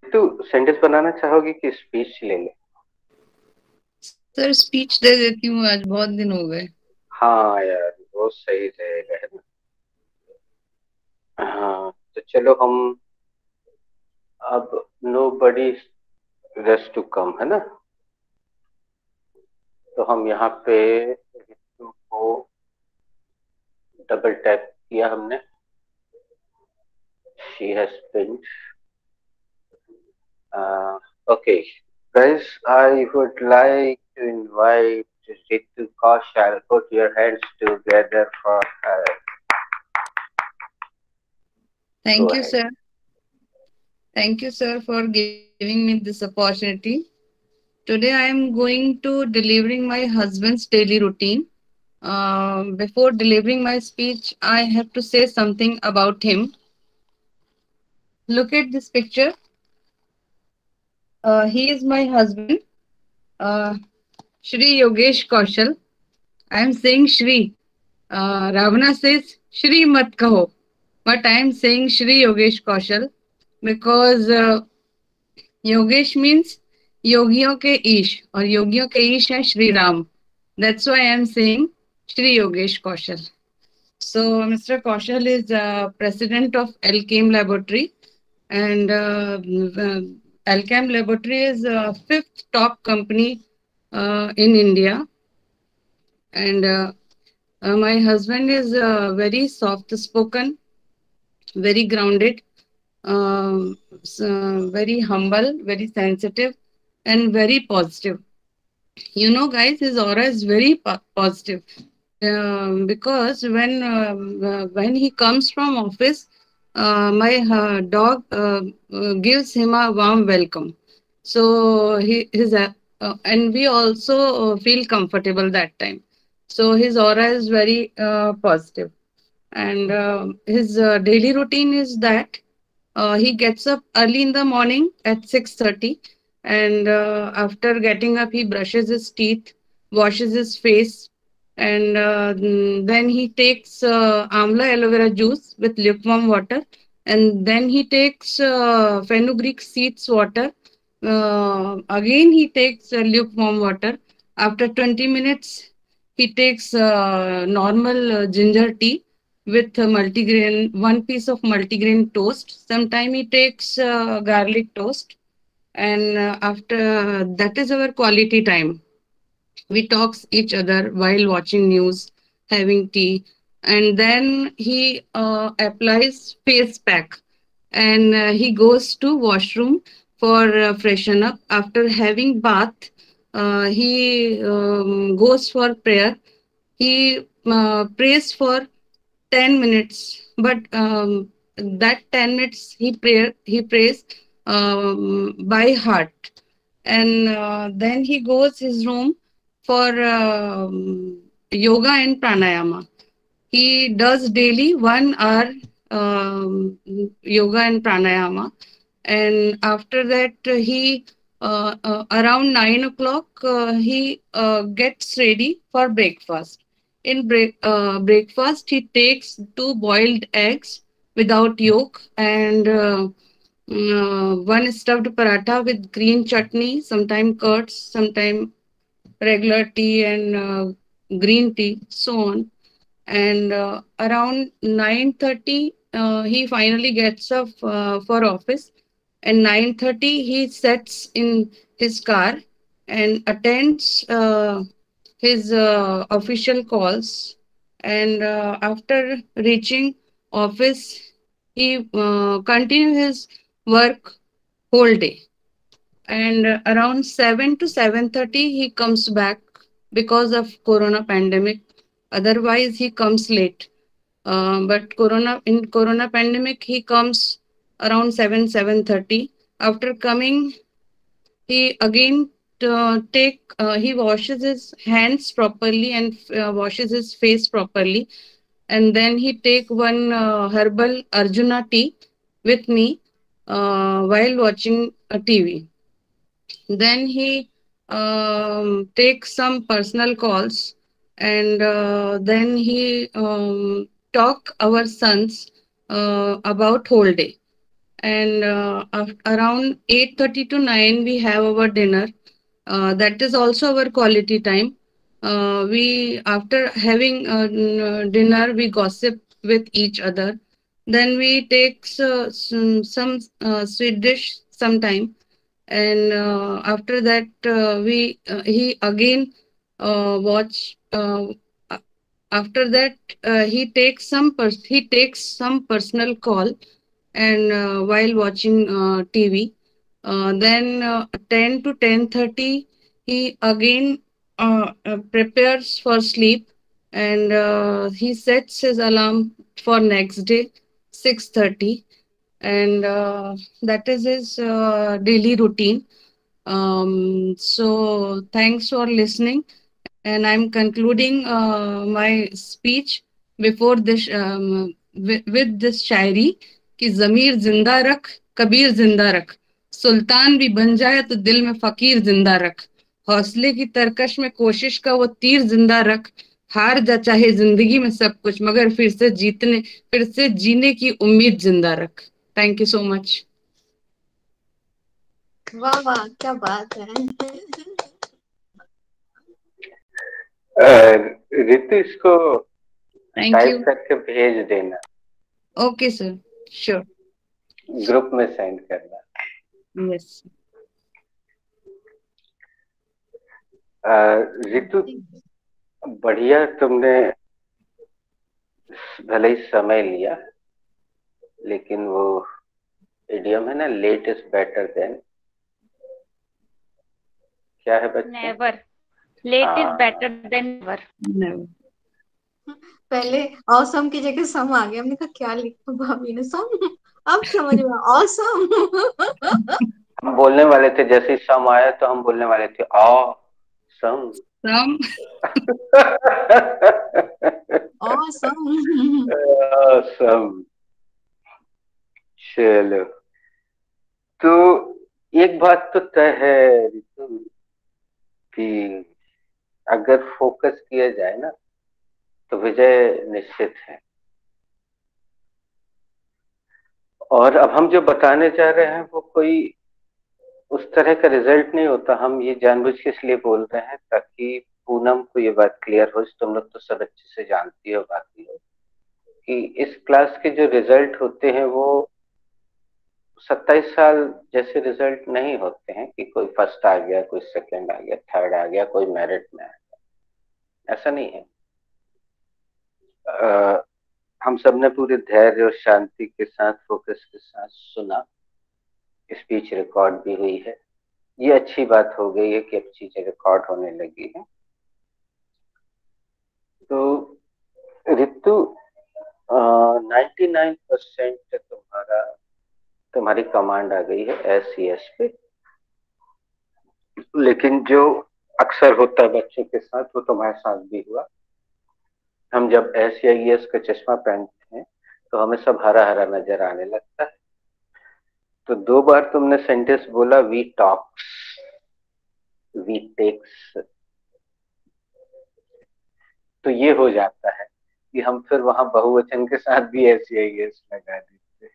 तू सेंटेंस बनाना चाहोगी कि स्पीच ले ले? सर स्पीच दे देती हूँ, आज बहुत दिन हो गए। हाँ यार, वो सही रहेगा, है ना? हाँ, तो चलो हम अब nobody rush to come, है ना? तो हम यहाँ पे रितु को डबल टैप किया हमने। She has pin. Okay, guys, I would like to invite Ritu Kaushal. Put your hands together for her. Go Thank you, ahead. sir. Thank you, sir, for giving me this opportunity. Today, I am going to delivering my husband's daily routine. Before delivering my speech, I have to say something about him. Look at this picture. He is my husband, uh, Shri Yogesh Kaushal. I am saying Shri. Ravana says Shri mat kaho, but I am saying Shri Yogesh Kaushal because Yogesh means योगियों के ईश और योगियों के ईश है Shri Ram. That's why I am saying Shri Yogesh Kaushal. So Mr. Kaushal is president of Alchem Laboratory, and Alchem Laboratory is fifth top company in India. And my husband is very soft spoken, very grounded, very humble, very sensitive, and very positive. You know, guys, his aura is very positive. Because when he comes from office, my dog gives him a warm welcome. So he his and we also feel comfortable that time. So his aura is very positive. And his daily routine is that he gets up early in the morning at 6:30, and after getting up, he brushes his teeth, washes his face, and then he takes amla aloe vera juice with lukewarm water, and then he takes fenugreek seeds water. Again, he takes lukewarm water. After 20 minutes, he takes normal ginger tea with multigrain, one piece of multigrain toast. Sometime he takes garlic toast, and after that is our quality time. We talks each other while watching news, having tea, and then he applies face pack, and he goes to washroom for freshen up. After having bath, he goes for prayer. He prays for 10 minutes, but that 10 minutes he prays by heart, and then he goes his room for yoga and pranayama. He does daily 1 hour yoga and pranayama, and after that he around 9 o'clock he gets ready for breakfast. In breakfast, he takes two boiled eggs without yolk, and one stuffed paratha with green chutney, sometime curds, sometime regular tea and green tea, so on. And around 9:30, he finally gets up for office. And 9:30, he sets in his car and attends his official calls. And after reaching office, he continue his work whole day. And around 7 to 7:30, he comes back because of corona pandemic. Otherwise, he comes late. But corona pandemic, he comes around 7:30. After coming, he again he washes his hands properly and washes his face properly, and then he take one herbal Arjuna tea with me while watching a TV. Then he takes some personal calls, and then he talk our sons about whole day. and around 8:30 to 9 we have our dinner. That is also our quality time. We After having dinner, we gossip with each other. Then we take some sweet dish sometime, and after that we he again watch. A- After that, he takes some personal call, and while watching TV. Then 10 to 10:30, he again prepares for sleep, and he sets his alarm for next day 6:30, and that is his daily routine. So thanks for listening, and I'm concluding my speech before this with this शायरी कि जमीर जिंदा रख, कबीर जिंदा रख, सुल्तान भी बन जाए तो दिल में फकीर जिंदा रख, हौसले की तरकश में कोशिश का वो तीर जिंदा रख, हार जा चाहे जिंदगी में सब कुछ मगर फिर से जीने की उम्मीद जिंदा रख. Thank you so much. वाह वाह, क्या बात है. रितु, इसको थैंक टाइप यू. करके भेज देना, ओके सर, श्योर. ग्रुप में सेंड करना. यस. रितु, बढ़िया, तुमने भले ही समय लिया, लेकिन वो इडियम है ना, लेट इज बेटर देन, क्या है बच्चे? Never. Late is better than never. पहले ऑसम की जगह सम आ गया. हमने कहा क्या लिखा भाभी ने, सम. अब समझ में ऑसम. हम बोलने वाले थे, जैसे ही सम आया तो हम बोलने वाले थे सम. सम. ऑसम. सम. चलो, तो एक बात तो तय है रितु कि अगर फोकस किया जाए ना तो विजय निश्चित है. और अब हम जो बताने जा रहे हैं वो कोई उस तरह का रिजल्ट नहीं होता. हम ये जानबूझ के इसलिए बोल रहे हैं ताकि पूनम को ये बात क्लियर हो. तुम लोग तो सब अच्छे से जानती हो, बाकी हो कि इस क्लास के जो रिजल्ट होते हैं वो 27 साल जैसे रिजल्ट नहीं होते हैं कि कोई फर्स्ट आ गया, कोई सेकंड आ गया, थर्ड आ गया, कोई मेरिट में आ गया. ऐसा नहीं है. हम सबने पूरे धैर्य और शांति के साथ, फोकस के साथ सुना. स्पीच रिकॉर्ड भी हुई है. ये अच्छी बात हो गई है कि अब चीजें रिकॉर्ड होने लगी है. तो रितु, 99% तुम्हारी कमांड आ गई है SES पे. लेकिन जो अक्सर होता है बच्चों के साथ वो तुम्हारे साथ भी हुआ. हम जब SES का चश्मा पहनते हैं तो हमें सब हरा हरा नजर आने लगता है. तो 2 बार तुमने सेंटेंस बोला, वी टॉक्स, वी टेक्स. तो ये हो जाता है कि हम फिर वहां बहुवचन के साथ भी SES लगा देते.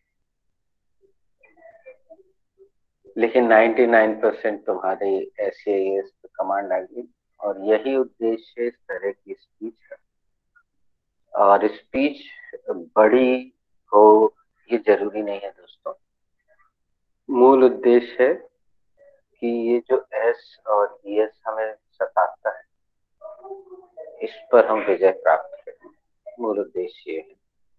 लेकिन 99% तुम्हारे SES पे कमांड आ गई. और यही उद्देश्य है इस तरह की स्पीच का. और स्पीच बड़ी हो ये जरूरी नहीं है दोस्तों. मूल उद्देश्य है कि ये जो S और ES हमें सताता है, इस पर हम विजय प्राप्त करें. मूल उद्देश्य है.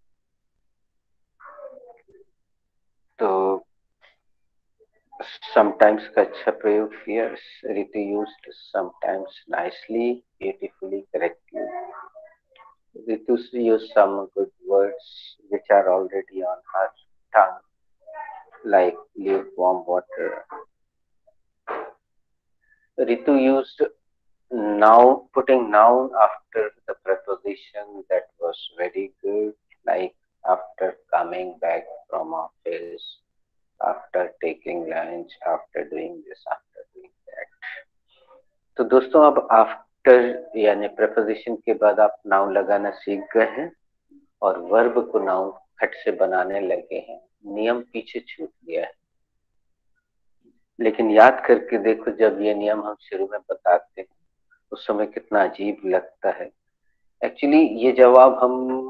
तो समटाइम्स का अच्छा प्रयोग किया. Ritu used sometimes nicely, beautifully, correctly. Ritu used some good words which are already on her tongue, like lukewarm water. Ritu used noun, putting noun after the preposition, that was very good, like after coming back from office, after taking lunch, after doing this, after doing that. तो दोस्तों, अब after यानी preposition के बाद आप noun लगाना सीख गए हैं और वर्ब को नाउन खट से बनाने लगे हैं. नियम पीछे छूट गया है। लेकिन याद करके देखो, जब ये नियम हम शुरू में बताते हैं उस समय कितना अजीब लगता है। एक्चुअली ये जवाब हम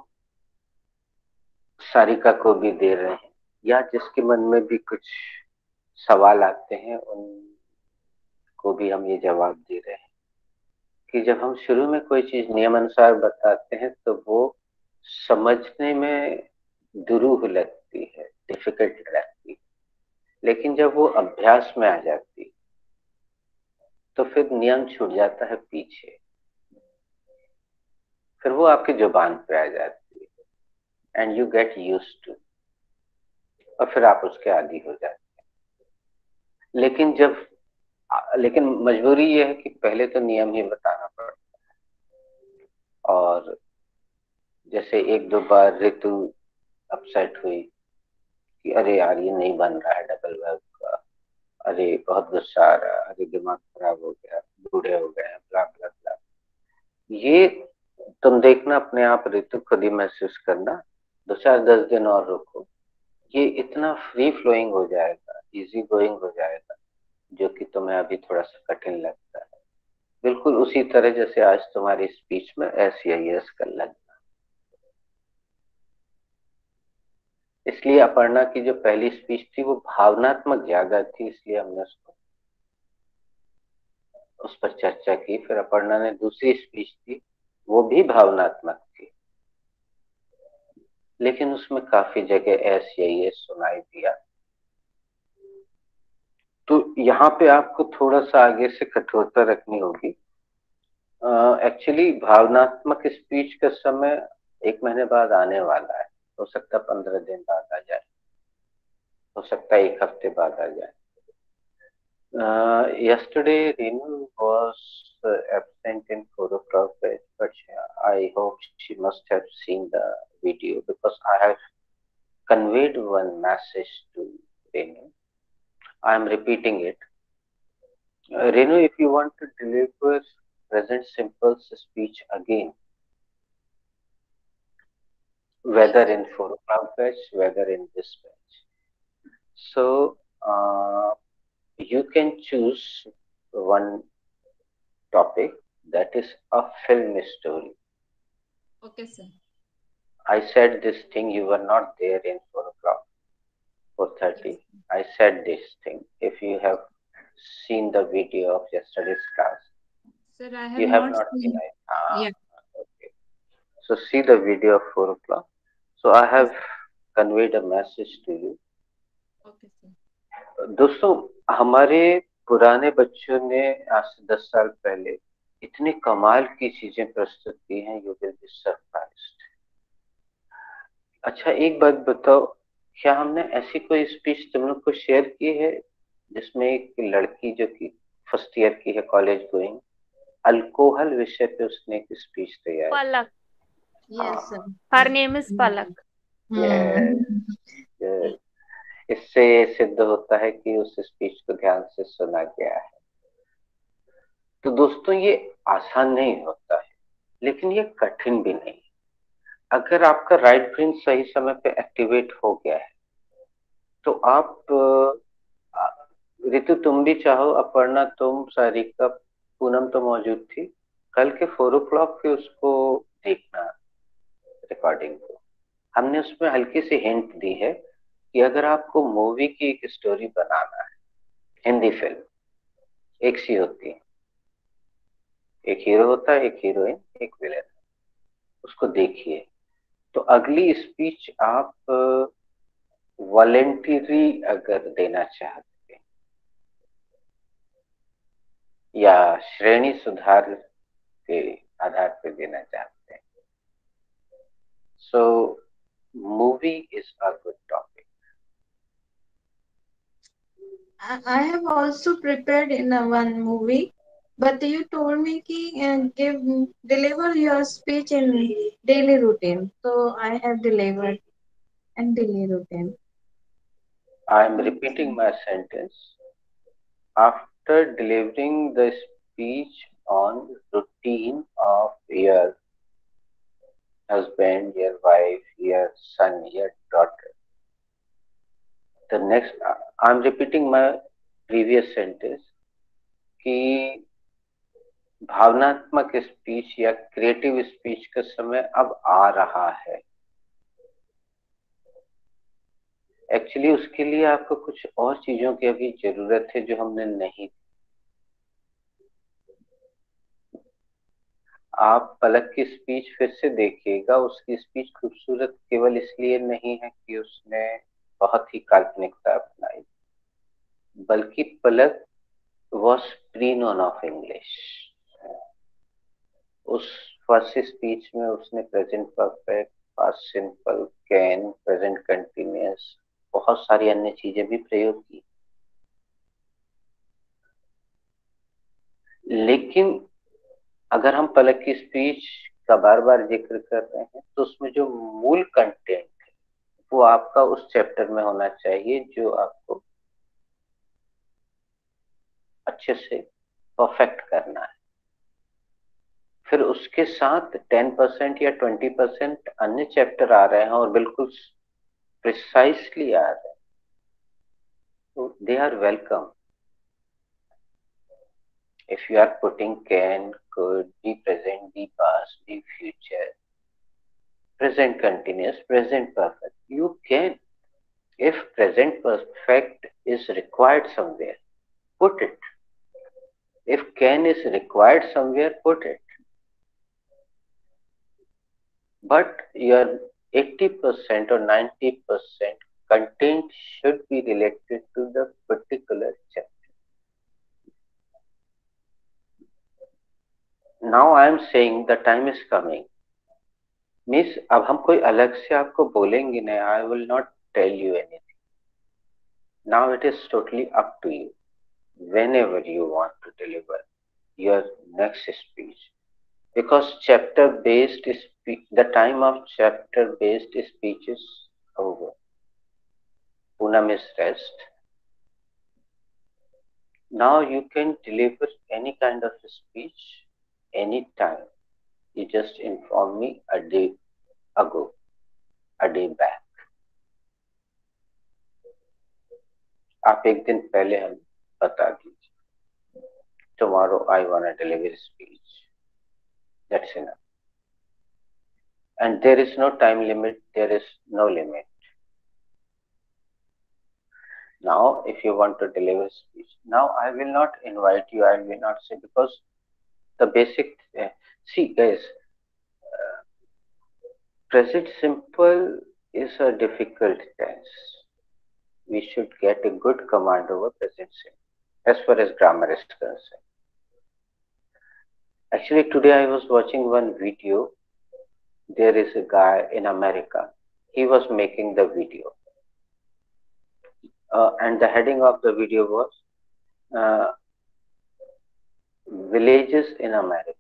सारिका को भी दे रहे हैं, या जिसके मन में भी कुछ सवाल आते हैं उनको भी हम ये जवाब दे रहे हैं कि जब हम शुरू में कोई चीज नियम अनुसार बताते हैं तो वो समझने में दुरूह लगती है, डिफिकल्ट लगती है। लेकिन जब वो अभ्यास में आ जाती तो फिर नियम छूट जाता है पीछे, फिर वो आपकी जुबान पे आ जाती है and you get used to, और फिर आप उसके आदी हो जाते हैं। लेकिन मजबूरी ये है कि पहले तो नियम ही बताना पड़ता है। और जैसे एक दो बार ऋतु अपसेट हुई कि अरे यार ये नहीं बन रहा है डबल वर्ब का, अरे बहुत गुस्सा आ रहा है, अरे दिमाग खराब हो गया, बूढ़े हो गए, ब्ला ब्ला ब्ला। ये तुम देखना अपने आप, ऋतु खुद ही महसूस करना, 2 4 10 दिन और रुको, ये इतना फ्री फ्लोइंग हो जाएगा, इजी गोइंग हो जाएगा, जो कि तुम्हें अभी थोड़ा सा कठिन लगता है। बिल्कुल उसी तरह जैसे आज तुम्हारी स्पीच में एस या यस का लगना। इसलिए अपर्णा की जो पहली स्पीच थी वो भावनात्मक ज्यादा थी, इसलिए हमने उसको उस पर चर्चा की। फिर अपर्णा ने दूसरी स्पीच थी, वो भी भावनात्मक थी, लेकिन उसमें काफी जगह एस या यस सुनाई दिया। तो यहाँ पे आपको थोड़ा सा आगे से कठोरता रखनी होगी। एक्चुअली भावनात्मक स्पीच का समय 1 महीने बाद आने वाला है, हो सकता है 15 दिन बाद आ जाए, हो सकता है 1 हफ्ते बाद आ जाए। Yesterday Renu was absent in 4 o'clock batch, but I hope she must have seen the video because I have conveyed one message to Renu. I am repeating it. Renu, if you want to deliver present simple speech again, whether in 4 o'clock batch, whether in this batch, so you can choose one topic, that is a film story. Okay, sir. I said this thing, you were not there in 4 o'clock, 4:30. Yes. I said this thing. If you have seen the video of yesterday's class, Sir, I have you have not not seen seen. it. Yeah. Okay. So see the video of 4 o'clock. So I have conveyed a message to you. Okay, sir. दोस्तों, हमारे पुराने बच्चों ने आज से 10 साल पहले इतनी कमाल की चीजें प्रस्तुत की हैं, यू विल बी सरप्राइज्ड। अच्छा एक बात बताओ, क्या हमने ऐसी कोई स्पीच तुम लोग को शेयर की है जिसमें एक लड़की जो कि फर्स्ट ईयर की है, कॉलेज गोइंग, अल्कोहल विषय पे उसने एक स्पीच तैयार की? Palak. Yes, sir. Her name is Palak. Yes. इससे ये सिद्ध होता है कि उस स्पीच को ध्यान से सुना गया है। तो दोस्तों ये आसान नहीं होता है, लेकिन ये कठिन भी नहीं। अगर आपका राइट ब्रेन सही समय पे एक्टिवेट हो गया है तो आप ऋतु तुम भी चाहो, अपर्णा तुम, सारिका, पूनम तो मौजूद थी, कल के 4 o'clock के उसको देखना रिकॉर्डिंग को। हमने उसमें हल्की सी हिंट दी है कि अगर आपको मूवी की एक स्टोरी बनाना है, हिंदी फिल्म एक सी होती है, एक हीरो होता है, एक हीरोइन, एक विलेन, उसको देखिए। तो अगली स्पीच आप वॉलेंटरी अगर देना चाहते हैं या श्रेणी सुधार के आधार पर देना चाहते हैं, so movie is a good topic. I have also prepared in one movie, but you told me कि deliver your speech in daily routine. So I have delivered in daily routine. I am repeating my sentence. After delivering the speech on routine of your husband, your wife, your son, your daughter, The next, I'm repeating my previous sentence कि भावनात्मक speech या creative speech का समय अब आ रहा है। Actually उसके लिए आपको कुछ और चीजों की अभी जरूरत है जो हमने नहीं। आप पलक की स्पीच फिर से देखिएगा, उसकी स्पीच खूबसूरत केवल इसलिए नहीं है कि उसने बहुत ही काल्पनिकता अपनाई, बल्कि Palak was pre known of English. उस फर्स्ट स्पीच में उसने present perfect, past simple, can, present continuous, बहुत सारी अन्य चीजें भी प्रयोग की। लेकिन अगर हम पलक की स्पीच का बार बार जिक्र कर रहे हैं तो उसमें जो मूल कंटेंट है वो आपका उस चैप्टर में होना चाहिए जो आपको अच्छे से परफेक्ट करना है। फिर उसके साथ 10% या 20% अन्य चैप्टर आ रहे हैं और बिल्कुल प्रिसाइसली आ रहे हैं, तो they are welcome. If you are putting can, could, be present, be past, be future, present continuous, present perfect, you can. If present perfect is required somewhere, put it. If can is required somewhere, put it. But your 80% or 90% content should be related to the particular chapter. Now I am saying the time is coming. Miss, अब हम कोई अलग से आपको बोलेंगे नहीं. I will not tell you anything. Now it is totally up to you. Whenever you want to deliver your next speech, because chapter based speech, the time of chapter based speech is over. Poonam is rest. Now you can deliver any kind of speech anytime. You just inform me a day ago, a day back. आप एक दिन पहले हम बता दीजिए, tomorrow I want to deliver speech. That's enough. And there is no time limit, there is no limit. Now, if you want to deliver speech, now I will not invite you, I will not say, because the basic, see guys, present simple is a difficult tense. We should get a good command over present simple, as far as grammar is concerned. Actually, today I was watching one video. There is a guy in America. He was making the video. And the heading of the video was Villages in America.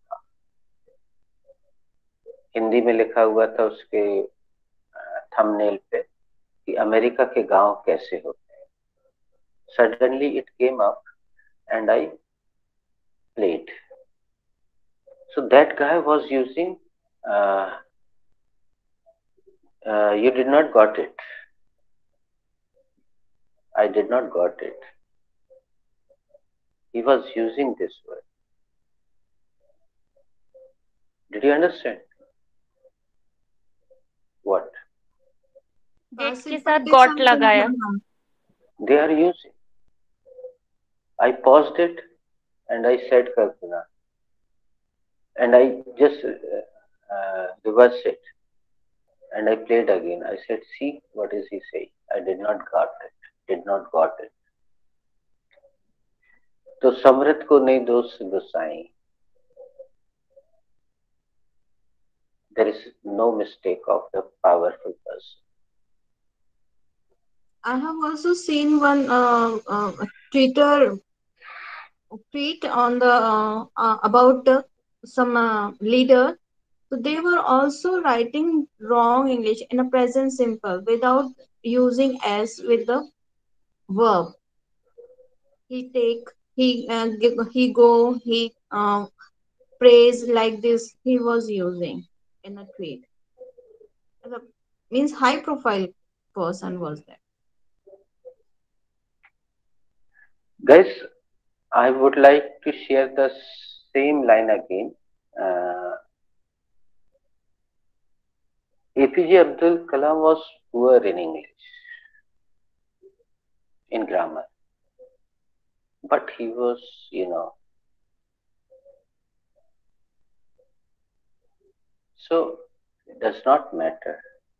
Hindi में लिखा हुआ था उसके thumbnail पे कि America के गांव कैसे होते हैं. Suddenly it came up and I played. So that guy was using you did not got it. I did not got it. He was using this word. Did you understand? What? Date के साथ got लगाया. They are using. I paused it and I said Kalpana. And I just reversed it. And I played again. I said, see, what is he saying? I did not got it. Did not got it. तो समृद्ध को नहीं दोष गुसाई. There is no mistake of the powerful person. I have also seen one Twitter tweet on the about some leader. So they were also writing wrong English in a present simple without using s with the verb. He take, he go, he praise, like this he was using in a tweet. The, means high profile person was there. Guys, I would like to share the same line again. Uh, APJ Abdul Kalam was poor in English, in grammar, but he was, you know, so it does not matter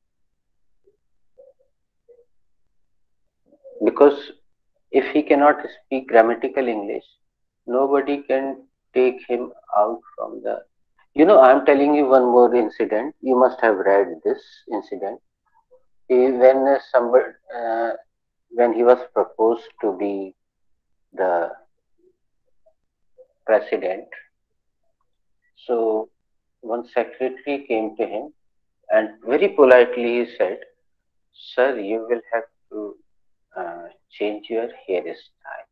because if he cannot speak grammatical English, nobody can take him out from the. You know, I'm telling you one more incident. You must have read this incident. When somebody, when he was proposed to be the president, so one secretary came to him and very politely he said, "Sir, you will have to change your hairstyle."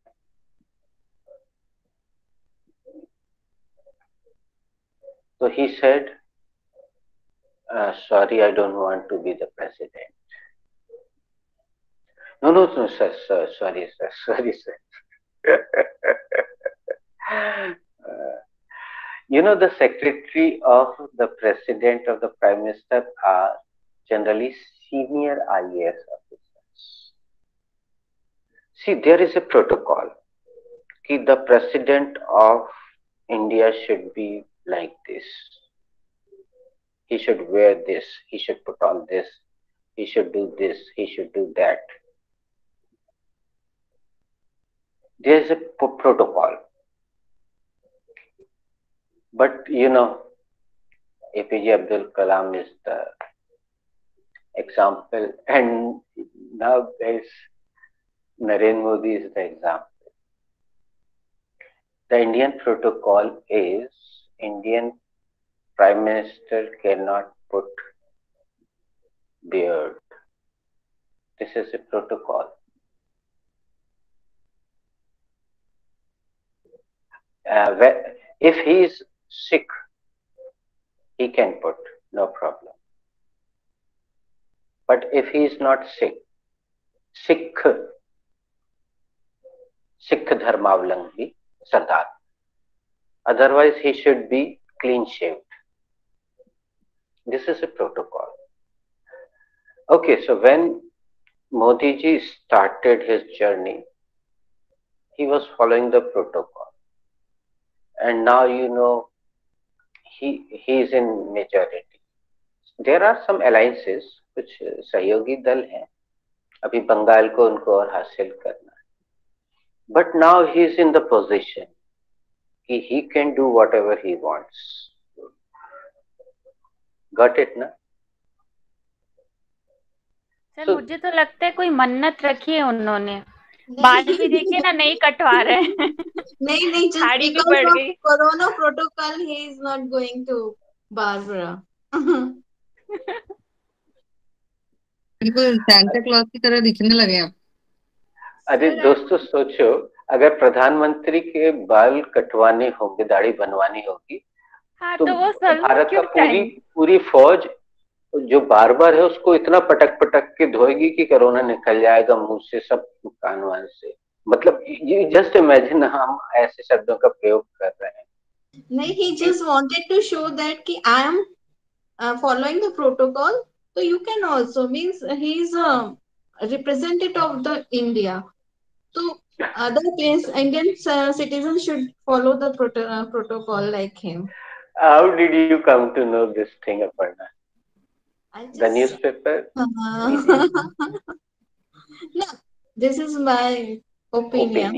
So he said, "Sorry, I don't want to be the president." No, no, no, sir, sorry, sir, sorry, sir. You know, the secretary of the president of the prime minister are generally senior IAS officers. See, there is a protocol. The president of India should be like this. He should wear this. He should put on this. He should do this. He should do that. There is a protocol. But you know, APJ Abdul Kalam is the example, and now guys, Narendra Modi is the example. The Indian protocol is Indian Prime Minister cannot put beard. This is a protocol. If he is sick, he can put, no problem. But if he is not sick, Sikh Dharmavalambi, Sardar. Otherwise, he should be clean shaved. This is a protocol. Okay, so when Modi ji started his journey, he was following the protocol. And now you know he is in majority. There are some alliances, कुछ सहयोगी दल हैं. अभी बंगाल को उनको और हासिल करना है. But now he is in the position he can do whatever he wants. Got it, na? Sir मुझे तो लगता है कोई मन्नत रखी है उन्होंने. बाल भी देखिए ना, नहीं कटवा रहे हैं. नहीं साड़ी भी पड़ गई. Corona protocol he is not going to Barbara. बिल्कुल सांता क्लॉज की तरह दिखने लगे आप. अरे दोस्तों सोचो, अगर प्रधानमंत्री के बाल कटवाने होंगे, दाढ़ी बनवानी होगी, हाँ, तो वो भारत का पूरी फौज जो बार है उसको इतना पटक के धोएगी कि कोरोना निकल जाएगा मुंह से, सब कान वान से. मतलब ये जस्ट इमेजिन हम ऐसे शब्दों का प्रयोग कर रहे हैं. नहीं, he just wanted to show that कि I am following the protocol, so you can also, means he is a representative of the India. So other Indian citizens should follow the protocol like him. How did you come to know this thing, Aparna? The newspaper? No, this is my opinion.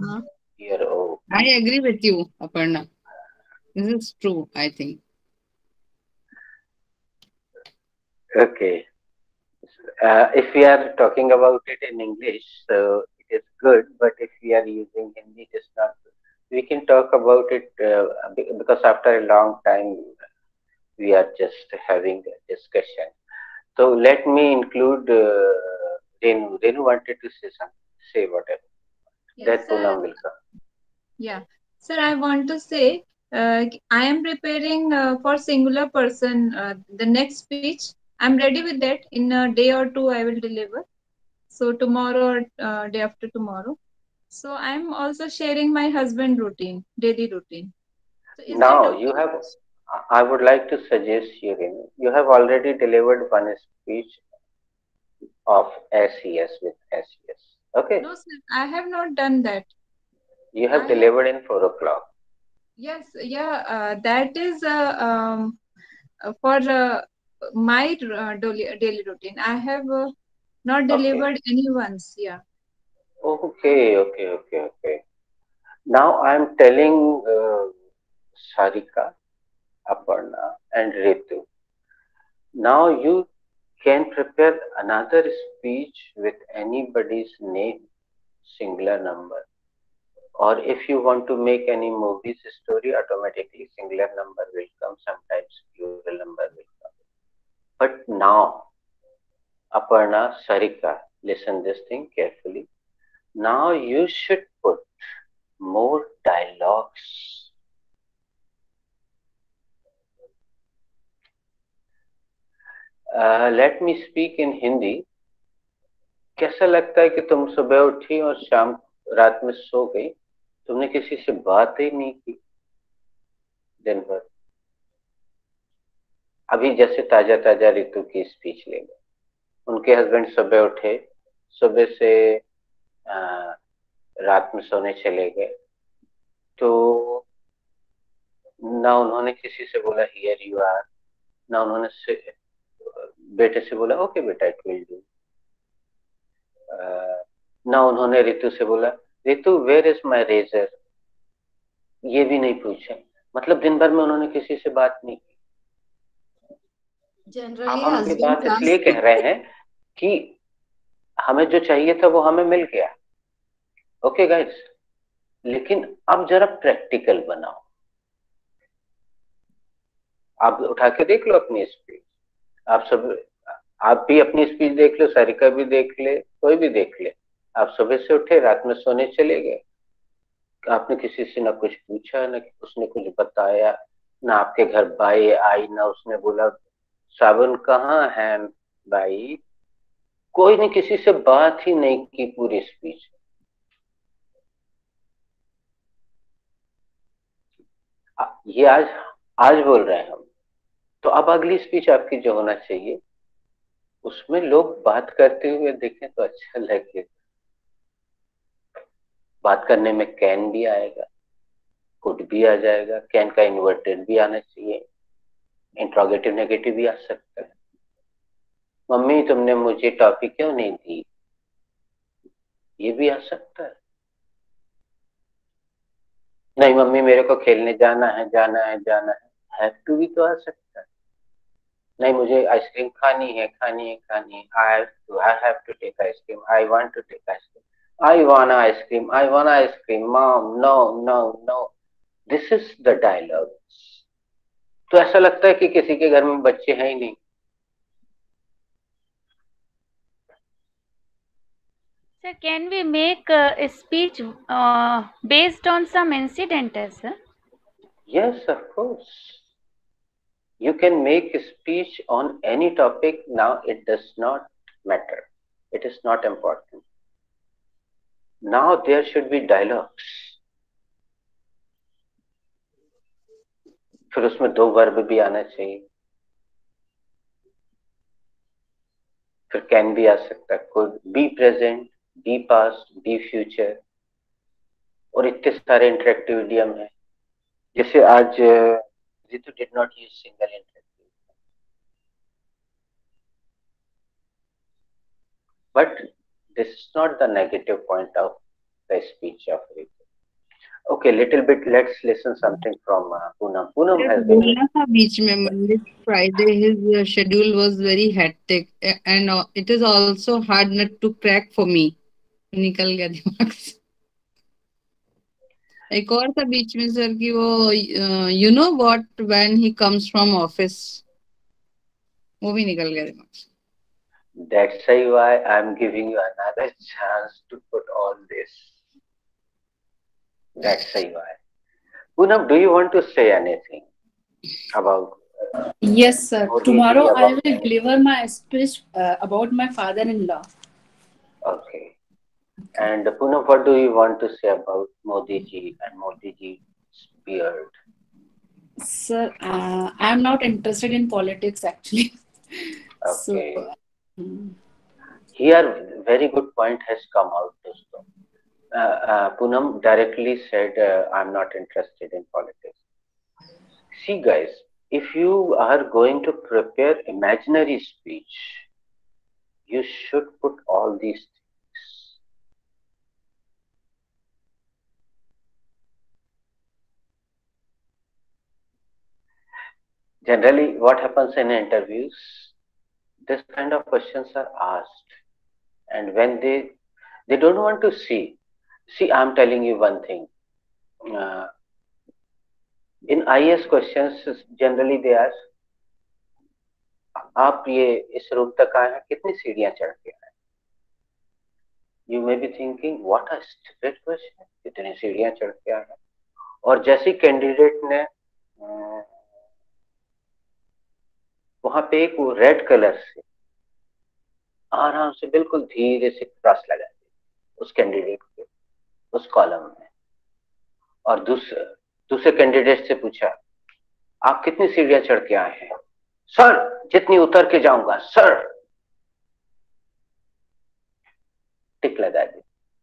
I agree with you, Aparna. This is true, I think. Okay. If we are talking about it in English, so it is good, but if we are using Hindi, it is not good. We can talk about it because after a long time, we are just having a discussion. So let me include Renu. Renu wanted to say something. Say whatever. Yes, that Poonam will come. Yeah. Sir, I want to say, I am preparing for singular person the next speech. I'm ready with that. In a day or two, I will deliver. So tomorrow or day after tomorrow. So I'm also sharing my husband routine, daily routine. So is that Now you okay? have, I would like to suggest you, Renu, you have already delivered one speech of SES with SES. Okay, No, sir, I have not done that. you have I have, delivered in 4 o'clock. yes, yeah, that is for my daily routine. I have not Okay, delivered anyone's. Yeah. okay. Now I am telling Sarika, Aparna, and Ritu. Now you can prepare another speech with anybody's name, singular number. Or if you want to make any movies story, automatically singular number will come, sometimes plural number will come. But now, Aparna, Sarika, listen this thing carefully. Now you should put more dialogues. Let me speak in Hindi. कैसा लगता है कि तुम सुबह उठी और शाम रात में सो गई, तुमने किसी से बात ही नहीं की दिन भर। अभी जैसे ताजा ताजा ऋतु की स्पीच ले लो, उनके हस्बैंड सुबह उठे, सुबह से रात में सोने चले गए, तो ना उन्होंने किसी से बोला हियर यू आर, ना उन्होंने बेटे से बोला ओके बेटा इट विल डू, ना उन्होंने ऋतु से बोला Ritu where is my razor, ये भी नहीं पूछा। मतलब दिन भर में उन्होंने किसी से बात नहीं की। Generally, हम ये husband बात class. इसलिए कह रहे हैं कि हमें जो चाहिए था वो हमें मिल गया। ओके गाइस, लेकिन अब जरा प्रैक्टिकल बनाओ। आप उठा के देख लो अपनी स्पीच, आप सब, आप भी अपनी स्पीच देख लो, सारिका भी देख ले, कोई भी देख ले। आप सुबह से उठे, रात में सोने चले गए, आपने किसी से ना कुछ पूछा, ना उसने कुछ बताया, ना आपके घर बाई आई, ना उसने बोला साबुन कहाँ है भाई, कोई ने किसी से बात ही नहीं की पूरी स्पीच। ये आज बोल रहे हैं हम, तो अब अगली स्पीच आपकी जो होना चाहिए उसमें लोग बात करते हुए दिखें तो अच्छा लगे। बात करने में कैन भी आएगा, कुड भी आ जाएगा, कैन का इन्वर्टेड भी आना चाहिए, इंट्रोगेटिव नेगेटिव भी आ सकता है। मम्मी तुमने मुझे टॉफी क्यों नहीं दी, ये भी आ सकता है। नहीं मम्मी मेरे को खेलने जाना है जाना है जाना है, हैव टू भी तो आ सकता है। नहीं मुझे आइसक्रीम खानी है खानी है खानी है, I have to take ice cream, I want to take ice cream, I want ice cream, I want ice cream, mom no no no, this is the dialogue. तो ऐसा लगता है कि किसी के घर में बच्चे हैं ही नहीं। Sir, can we make a speech based on some incident, sir? Yes, of course. You can make a speech on any topic. Now it does not matter. It is not important. Now there should be dialogues. फिर उसमें 2 verb भी आना चाहिए, फिर can भी आ सकता है, could, be present, be past, be future, और इतने सारे इंटरेक्टिव इडियम है। जैसे आज Ritu did not use single interactive, but this is not the negative point of the speech of Ritu. Okay, little bit. Let's listen something from Poonam. Poonam सिर्फ has been. बोलना था बीच में, Monday Friday his schedule was very hectic and it is also hard nut to crack for me. निकल गया दिमाग से। एक और था बीच में सर कि वो you know what when he comes from office, वो भी निकल गया दिमाग से। That's why I'm giving you another chance to put all this. That's why. Poonam, do you want to say anything about? Yes, sir. Tomorrow I about will deliver my speech about my father-in-law. Okay. And Poonam, what do you want to say about Modi ji and Modi ji's beard? Sir, I'm not interested in politics actually. So, Okay. mm, Here, very good point has come out, dosto. Poonam directly said, I'm not interested in politics. See, guys, if you are going to prepare imaginary speech, you should put all these things. Generally, what happens in interviews, this kind of questions are asked, and when they don't want to see, I'm telling you one thing. Uh, in IAS questions, generally they ask, आप ये इस room तक आए हैं, कितनी सीढ़ियां चढ़ के आए? You may be thinking what a stupid question, कितनी सीढ़ियां चढ़ के आए हैं? और जैसे कैंडिडेट ने वहां पे एक रेड कलर से आराम से बिल्कुल धीरे से क्रॉस लगा दी उस कैंडिडेट के उस कॉलम में, और दूसरे कैंडिडेट से पूछा, आप कितनी सीढ़ियां चढ़ के आए हैं? सर, जितनी उतर के जाऊंगा सर। टिक लगा दी।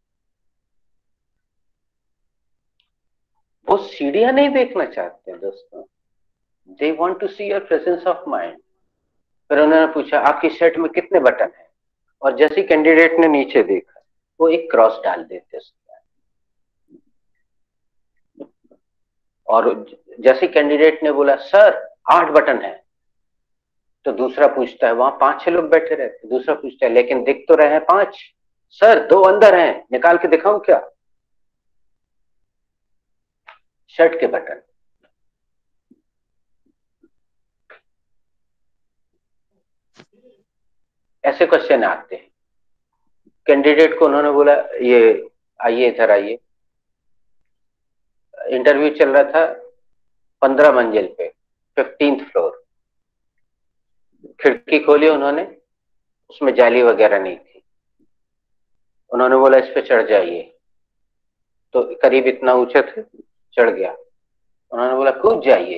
वो सीढ़ियां नहीं देखना चाहते दोस्तों, they want to see your presence of mind. फिर उन्होंने पूछा, आपकी शर्ट में कितने बटन हैं? और जैसे कैंडिडेट ने नीचे देखा, वो एक क्रॉस डाल देते उसके। और जैसे कैंडिडेट ने बोला, सर 8 बटन है, तो दूसरा पूछता है, वहां 5-6 लोग बैठे रहते, दूसरा पूछता है, लेकिन दिख तो रहे हैं 5। सर 2 अंदर हैं, निकाल के दिखाऊं क्या? शर्ट के बटन। ऐसे क्वेश्चन आते हैं। कैंडिडेट को उन्होंने बोला, ये आइए इधर आइए। इंटरव्यू चल रहा था 15 मंजिल पे, 15th फ्लोर। खिड़की खोली उन्होंने, उसमें जाली वगैरह नहीं थी। उन्होंने बोला, इस पे चढ़ जाइए। तो करीब इतना ऊंचा थे, चढ़ गया। उन्होंने बोला, कूद जाइए।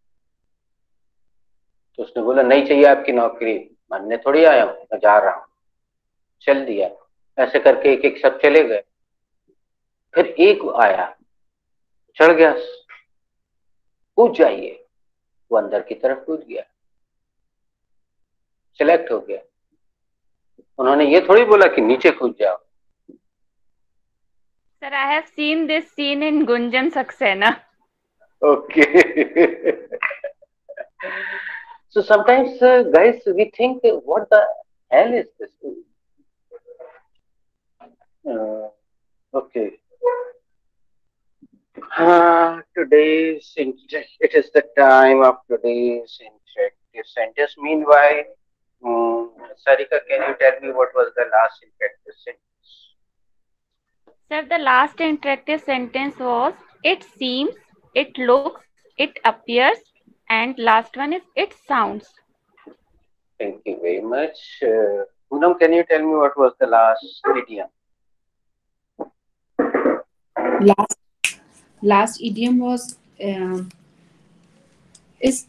तो उसने बोला, नहीं चाहिए आपकी नौकरी, मानने थोड़ी आया हूं, मैं जा रहा हूं। चल दिया। ऐसे करके एक एक सब चले गए। फिर एक आया, चढ़ गया, कूद जाइए। वो अंदर की तरफ कूद गया, सिलेक्ट हो गया। उन्होंने ये थोड़ी बोला कि नीचे कूद जाओ। Sir, I have seen this scene in Gunjan Saxena. Okay. So sometimes, guys, we think, what the hell is this? Okay. It is the time of today's interactive sentence. Meanwhile, Sarika, can you tell me what was the last interactive sentence? Sir, the last interactive sentence was, it seems, it looks, it appears, and last one is, it sounds. Thank you very much. Poonam, can you tell me what was the last idiom? last idiom was is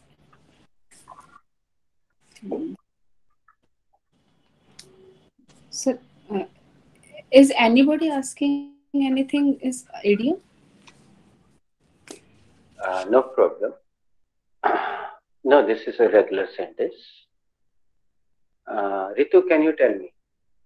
so, is anybody asking anything? Is idiom? No problem. No, this is a regular sentence. Ritu, can you tell me?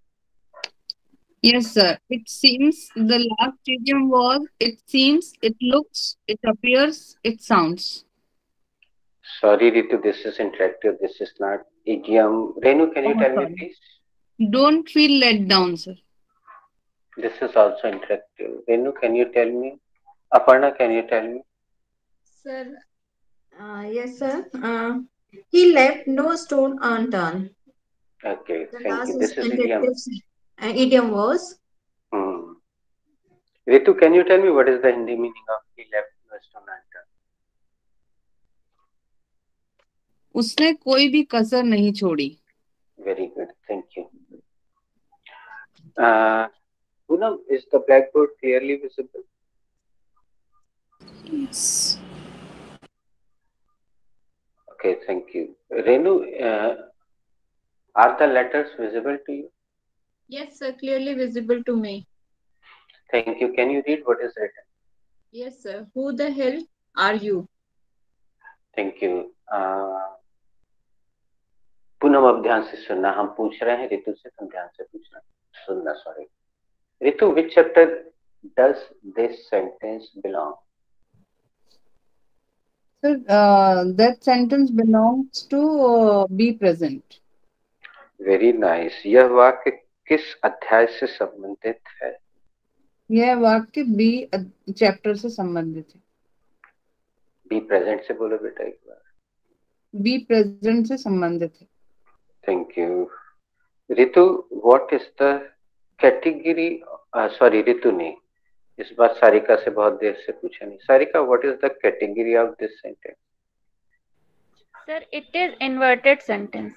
Yes, sir. It seems the last idiom was, it seems, it looks, it appears, it sounds. Sorry, Ritu, this is interactive. This is not idiom. Renu, can you tell me, please? Don't feel let down, sir. This is also interactive. Renu, can you tell me? Aparna, can you tell me? Sir, yes, sir. He left no stone unturned. Okay, The thank you. last This is idiom. idiom was. Ritu, can you tell me what is the Hindi meaning of he left no stone unturned? उसने कोई भी कसर नहीं छोड़ी. Very good. Thank you. Poonam, is the blackboard clearly visible? Yes. Okay, thank you. Renu, are the letters visible to you? Yes, sir. Clearly visible to me. Thank you. Can you read what is written? Yes, sir. Who the hell are you? Thank you. Poonam अब ध्यान से सुनना, हम पूछ रहे हैं रितु से, तुम ध्यान से पूछना, सुनना, sorry. Ritu, which chapter does this sentence belong? So that sentence belongs to be present. Very nice. यह वाक्य किस अध्याय से संबंधित है? यह वाक्य बी चैप्टर से संबंधित है। बी प्रेजेंट से बोलो बेटा एक बार। बी प्रेजेंट से संबंधित है। Thank you. Ritu, what is the category, sorry Ritu ने इस बार सारिका से बहुत देर से पूछा नहीं। Sarika, what is the category of this sentence? Sir, it is inverted sentence.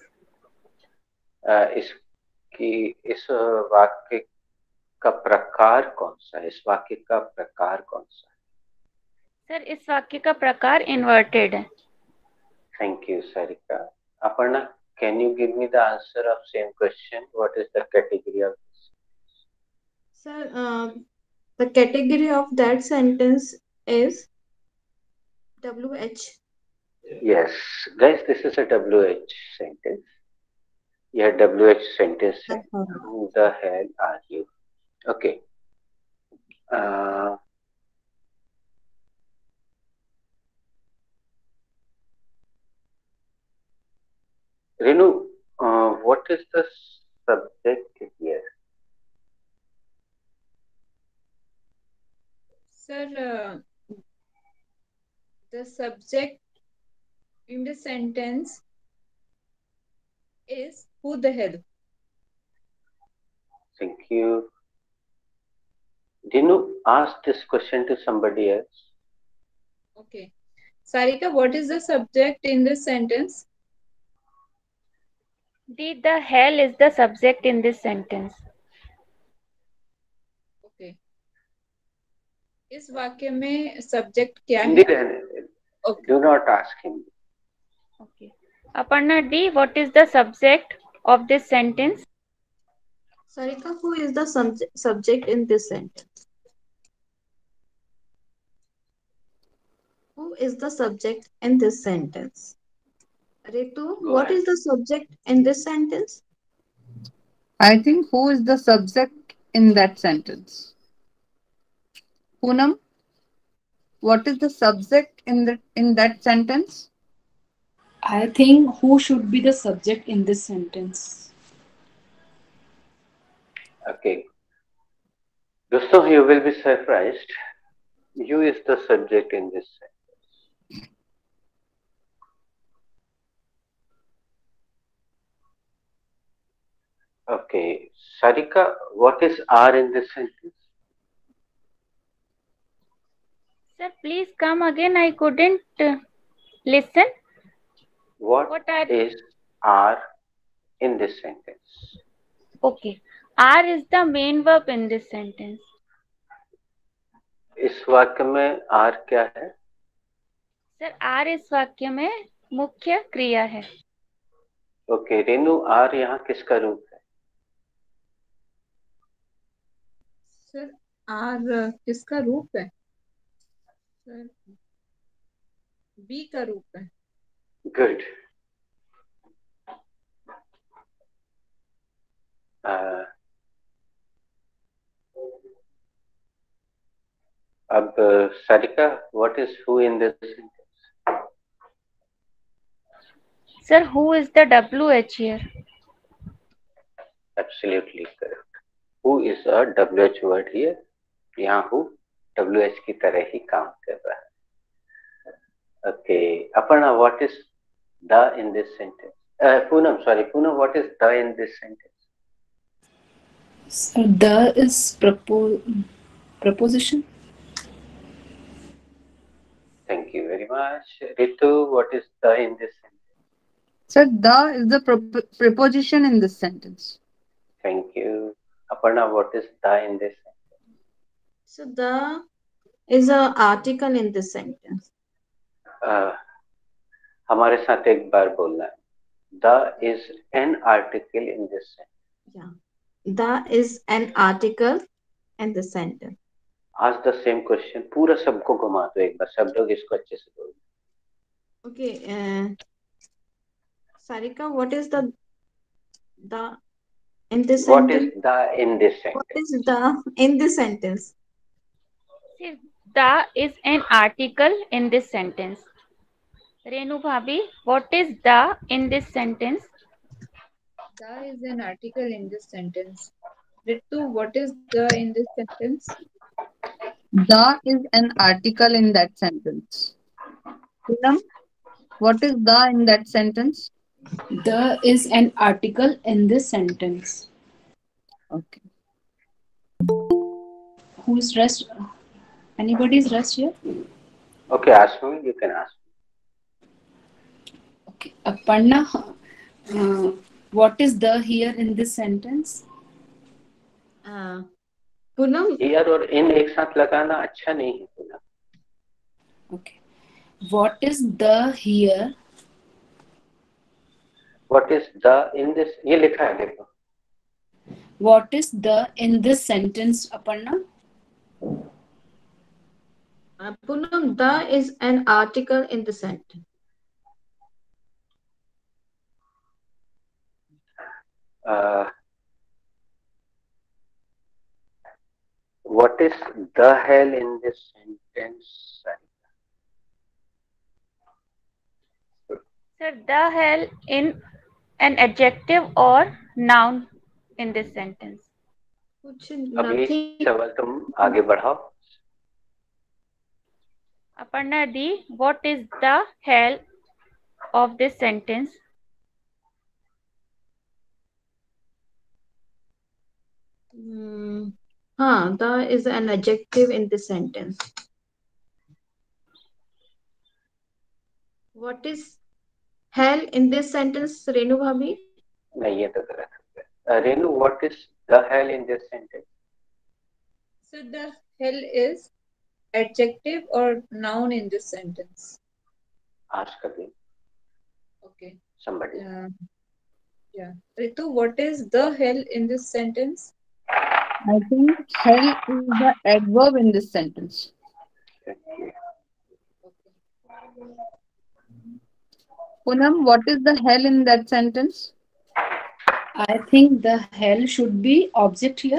इस वाक्य का प्रकार कौन सा है? इस वाक्य का प्रकार कौन सा है? सर, इस वाक्य का प्रकार इन्वर्टेड है। Thank you Sarika. Aparna, can you give me the answer of same question? What is the category of this? Sir, the category of that sentence is WH. Yes, guys, this is a WH sentence. यह WH sentence है। Who the hell are you? Okay. Renu, what is the subject here? Sir, the subject in the sentence is who the hell. Thank you. Dinu, ask this question to somebody else. Okay. Sarika, what is the subject in this sentence? The hell is the subject in this sentence. Okay. इस वाक्य में subject क्या हिंदी है? रहने दे। Okay. Do not ask him. Okay. Aparna D, what is the subject of this sentence? Sarika, who is the subject in this sentence? Who is the subject in this sentence? Ritu, what is the subject in this sentence? I think who is the subject in that sentence? Poonam, what is the subject in that sentence? I think who should be the subject in this sentence? Okay. दोस्तों, you will be surprised. You is the subject in this sentence. Okay. Sarika, what is R in this sentence? Sir, please come again. I couldn't listen. What is R in this sentence? Okay. R is the main verb in this sentence. इस वाक्य में R क्या है? Sir, R इस वाक्य में मुख्य क्रिया है। ओके, रेनू, R यहाँ किसका रूप है? सर, R किसका रूप है? सर, B का रूप है। गुड। अब Sarika, what is who in this sentence? Sir, who is the WH here? Absolutely correct. Who is a WH word here? यहाँ who WH की तरह ही काम कर रहा है। Okay, Aparna, what is the in this sentence? Poonam, what is the in this sentence? So the is preposition. Thank you very much. Ritu, what is the in this sentence? Sir, the is the preposition in this sentence. Thank you. Aparna, what is the in this? So the is a article in this sentence. हमारे साथ एक बार बोलना है. The is an article in this sentence. Yeah. The is an article in the sentence. Ask the same question. पूरा सबको घुमा दो एक बार. सब लोग इसको अच्छे से बोलो. Okay. Sarika, what is the in this What sentence? is the in this What sentence? is the in this sentence? See, the is an article in this sentence. Renu Bhabhi, what is the in this sentence? The is an article in this sentence. Ritu, what is the in this sentence? The is an article in that sentence. Poonam, what is the in that sentence? The is an article in this sentence. Okay. Who's rest? Anybody's rest here? Okay, ask me. You can ask. Okay. Aparna, what is the here in this sentence? Poonam, Here और in एक साथ लगाना अच्छा नहीं है Poonam. Okay. What is the here? What is the in this? ये लिखा है देखो. What is the in this sentence, Aparna? Poonam, the is an article in the sentence. What is the hell in this sentence? Sir, the hell in an adjective or noun in this sentence. अभी Nothing. सवाल तुम आगे बढ़ाओ. Aparna D, what is the hell of this sentence? The is an adjective in this sentence. What is hell in this sentence, Renu Bhabhi? नहीं ये तो गलत हो गया. Renu, what is the hell in this sentence? So the hell is adjective or noun in this sentence? Ask again. Okay. Somebody. Yeah. Ritu, what is the hell in this sentence? I think hell is the adverb in this sentence. Okay. Poonam, what is the hell in that sentence? I think the hell should be object here.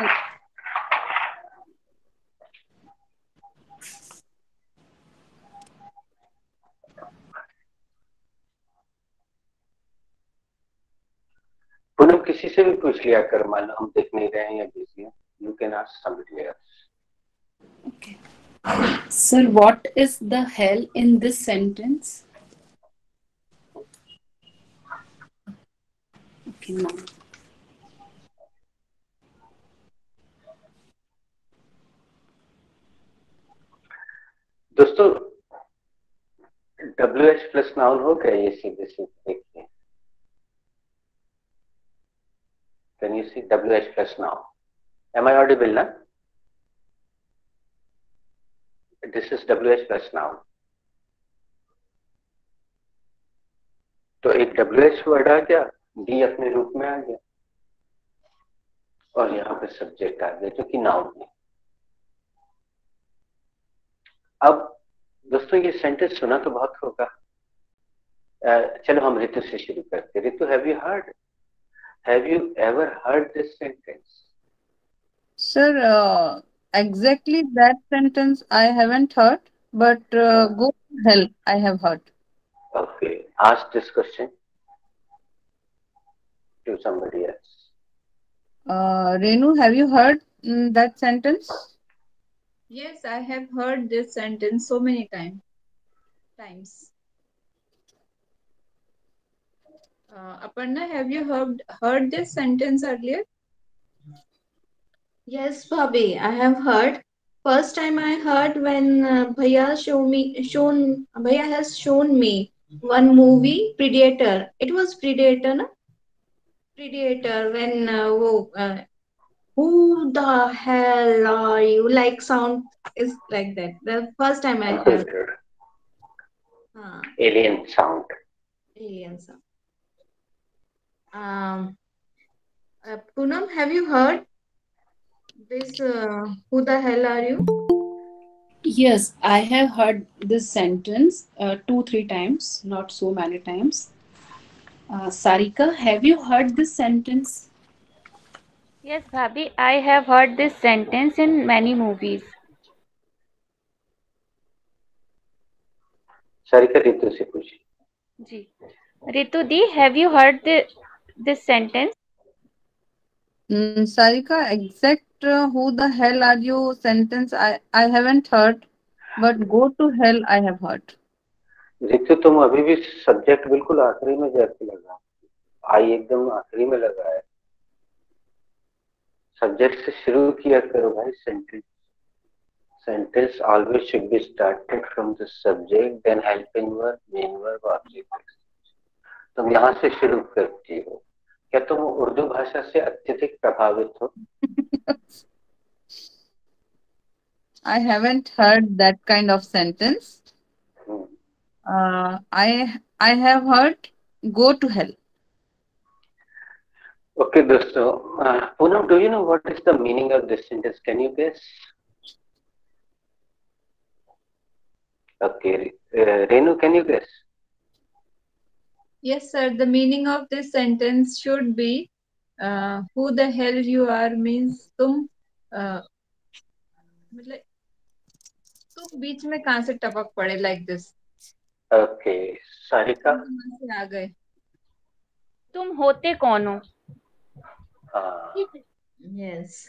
Poonam किसी से भी पूछ लिया कर, मान लो हम देख नहीं रहे हैं या बिजी हैं. You can ask somebody else. Okay. Sir, what is the hell in this sentence? Okay, now. दोस्तों WH प्लस नाउन हो गया ये सीधे सीधे देखिए. Can you see WH plus noun? Am I audible now? This is WH plus noun. तो एक WH word आ गया, D अपने रूप में आ गया और यहाँ पे सब्जेक्ट आ गया जो कि नाउन है. अब दोस्तों ये सेंटेंस सुना तो बहुत होगा. चलो हम ऋतु से शुरू करते. ऋतु, have you ever heard this sentence? Sir, exactly that sentence I haven't heard, but go to hell, I have heard. Okay, ask this question to somebody else. Renu, have you heard that sentence? Yes, I have heard this sentence so many times. Aparna, have you heard this sentence earlier? Yes, Bhabhi, I have heard. First time I heard when Bhaiya has shown me one movie, Predator. It was Predator, na? Predator, when Who the hell are you? Like sound is like that. The first time I heard. Alien sound. Alien sound. Poonam, have you heard this? Who the hell are you? Yes, I have heard this sentence 2-3 times, not so many times. Sarika, have you heard this sentence? Yes, Bhabhi, I have heard this sentence in many movies. Sarika Ritu से पूछिए. जी. Ritu Di, have you heard this sentence? Sarika, exact who the hell are you sentence I haven't heard, but go to hell I have heard. Ritu तुम अभी भी subject बिल्कुल आखिरी में जाके लगा, आई एकदम आखिरी में लगा है. सब्जेक्ट से शुरू किया करो भाई. Sentence always should be started from the subject, then helping verb, main verb, object. तुम यहाँ से शुरू करती हो. क्या तुम उर्दू भाषा से अत्यधिक प्रभावित हो? I haven't heard that kind of sentence. I have heard go to hell. Okay, दोस्तों. Poonam, do you know what is the meaning of this sentence? Can you guess? Okay, Renu, can you guess? Yes, sir. The meaning of this sentence should be who the hell you are means मतलब तुम बीच में कहाँ से टपक पड़े like this. Okay, Sarika. कहाँ से आ गए? तुम होते कौन हो? Yes.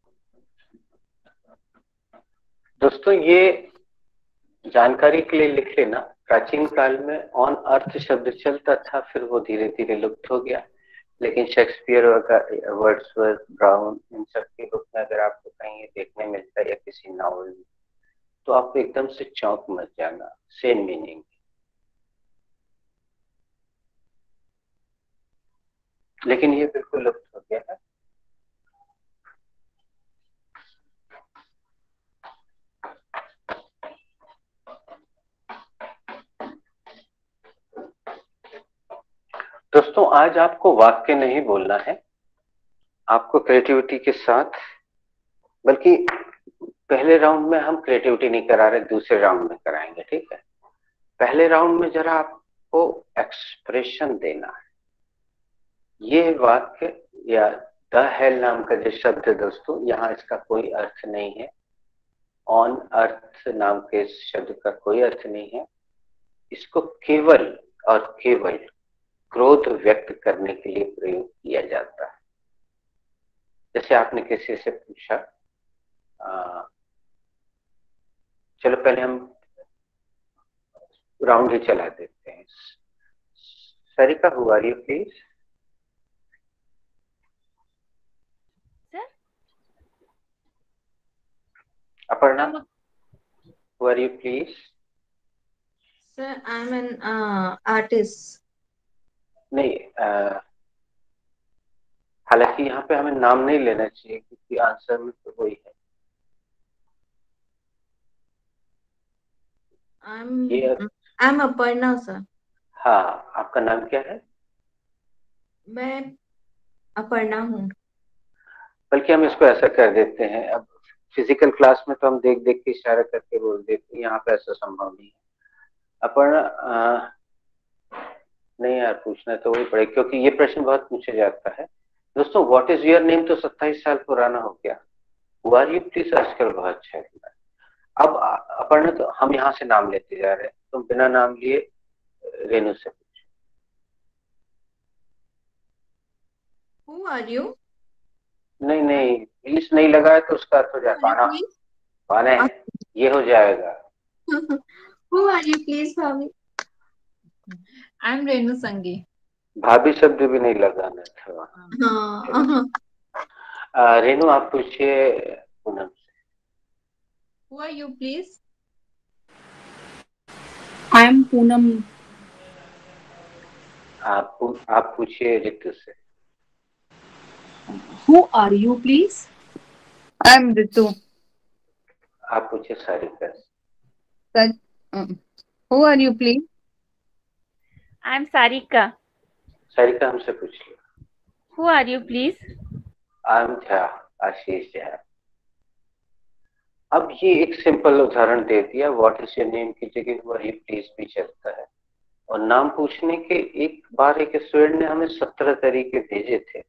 दोस्तों, ये जानकारी के लिए लिख लेना. प्राचीन काल में ऑन अर्थ शब्द चलता था, फिर वो धीरे धीरे लुप्त हो गया. लेकिन शेक्सपियर, वर्ड्सवर्थ, ब्राउन, इन सब के बुक में अगर आपको कहीं ये देखने मिलता है या किसी नॉवल में, तो आपको एकदम से चौंक मच जाना. Same meaning. लेकिन ये बिल्कुल लुप्त हो गया है. दोस्तों, आज आपको वाक्य नहीं बोलना है. आपको क्रिएटिविटी के साथ, बल्कि पहले राउंड में हम क्रिएटिविटी नहीं करा रहे, दूसरे राउंड में कराएंगे. ठीक है. पहले राउंड में जरा आपको एक्सप्रेशन देना है. ये वाक्य या द हेल नाम का जो शब्द है दोस्तों, यहाँ इसका कोई अर्थ नहीं है. ऑन अर्थ नाम के इस शब्द का कोई अर्थ नहीं है. इसको केवल और केवल क्रोध व्यक्त करने के लिए प्रयोग किया जाता है. जैसे आपने किसी से पूछा, चलो पहले हम राउंड ही चला देते हैं. Sarika, who are you please? Aparna, who are you please? Sir, I'm an artist. नहीं, हालांकि यहाँ पे हमें नाम नहीं लेना चाहिए क्योंकि आंसर में तो वही है. I'm Aparna, sir. हाँ, आपका नाम क्या है? मैं अपर्णा हूँ. बल्कि हम इसको ऐसा कर देते हैं, अब फिजिकल क्लास में तो हम देख देख के इशारा करके बोल देते हैं, यहाँ पे ऐसा संभव नहीं है. अपर्णा, नहीं यार, पूछना तो वही पड़ेगा क्योंकि ये प्रश्न बहुत पूछा जाता है. दोस्तों, व्हाट इज योर नेम तो 27 साल पुराना हो गया. हु आर यू प्लीज आजकल बहुत अच्छा है. अब अपर्णा, तो हम यहाँ से नाम लेते जा रहे हैं. तुम बिना नाम लिए रेनू से पूछो. Who are you? नहीं नहीं, प्लीज नहीं लगा है तो उसका अर्थ हो जाएगा. पाना है, ये हो जाएगा. Who are you, please, भाभी? I'm Renu Sangi. भाभी शब्द भी नहीं लगाना था. रेनू, आप पूछिए पूनम से. Who are you, please? I am Poonam. आप पूछिए रितु से. Who are you, please? I'm Ritu. आप पूछे सारिका से। Saj, who are you, please? I'm Sarika. Sarika हमसे पूछ लिया। Who are you, please? I'm Jha, आशीष झा। अब ये एक सिंपल उदाहरण दे दिया, व्हाट इज योर नेम की जगह हुआ ये प्लीज भी चलता है। और नाम पूछने के एक बार एक स्टूडेंट ने हमें 17 तरीके भेजे थे।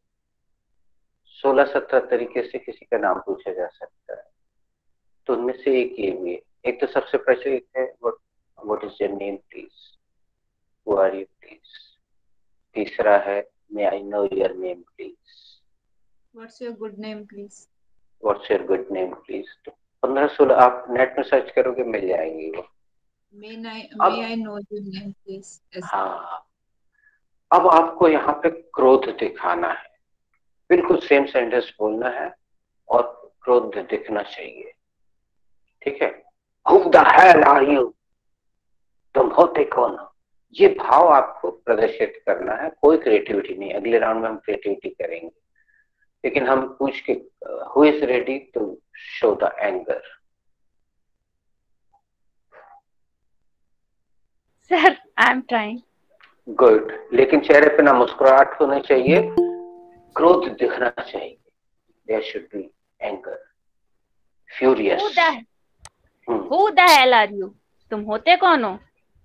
16-17 तरीके से किसी का नाम पूछा जा सकता है, तो उनमें से एक ये भी है। एक तो सबसे प्रचलित है what is your name please, who are you please. तीसरा है may I know your name please, What's your good name, please? What's your good name please. तो 15-16 आप नेट में सर्च करोगे मिल जाएंगे वो। May I know your name, please? हाँ, अब आपको यहाँ पे क्रोध दिखाना है, बिल्कुल सेम सेंटेंस बोलना है और क्रोध दिखना चाहिए, ठीक है। Who the hell are you? तुम होते कौन हो, ये भाव आपको प्रदर्शित करना है। कोई क्रिएटिविटी नहीं, अगले राउंड में हम क्रिएटिविटी करेंगे, लेकिन हम पूछ के who is ready to show the anger. Sir, I'm trying. Good, लेकिन चेहरे पे ना मुस्कुराहट होनी चाहिए, क्रोध दिखना चाहिए। There should be anger, furious. Who the hell are you? तुम होते कौन हो?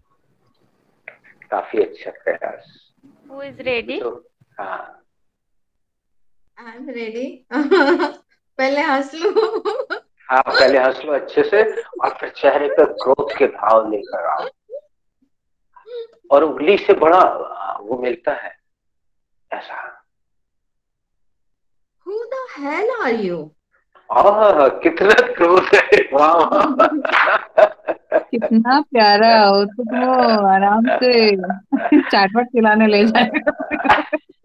काफी अच्छा प्रयास। Who is ready? तो हाँ, I'm ready. पहले हंस लो। हाँ पहले हंस लो अच्छे से और फिर चेहरे पर क्रोध के भाव लेकर आओ, और उंगली से बड़ा वो मिलता है ऐसा। Who the hell are you? कितना क्रोध है, वाह। कितना प्यारा हो तुम, वो आराम से चाटपट खिलाने ले जाएगा।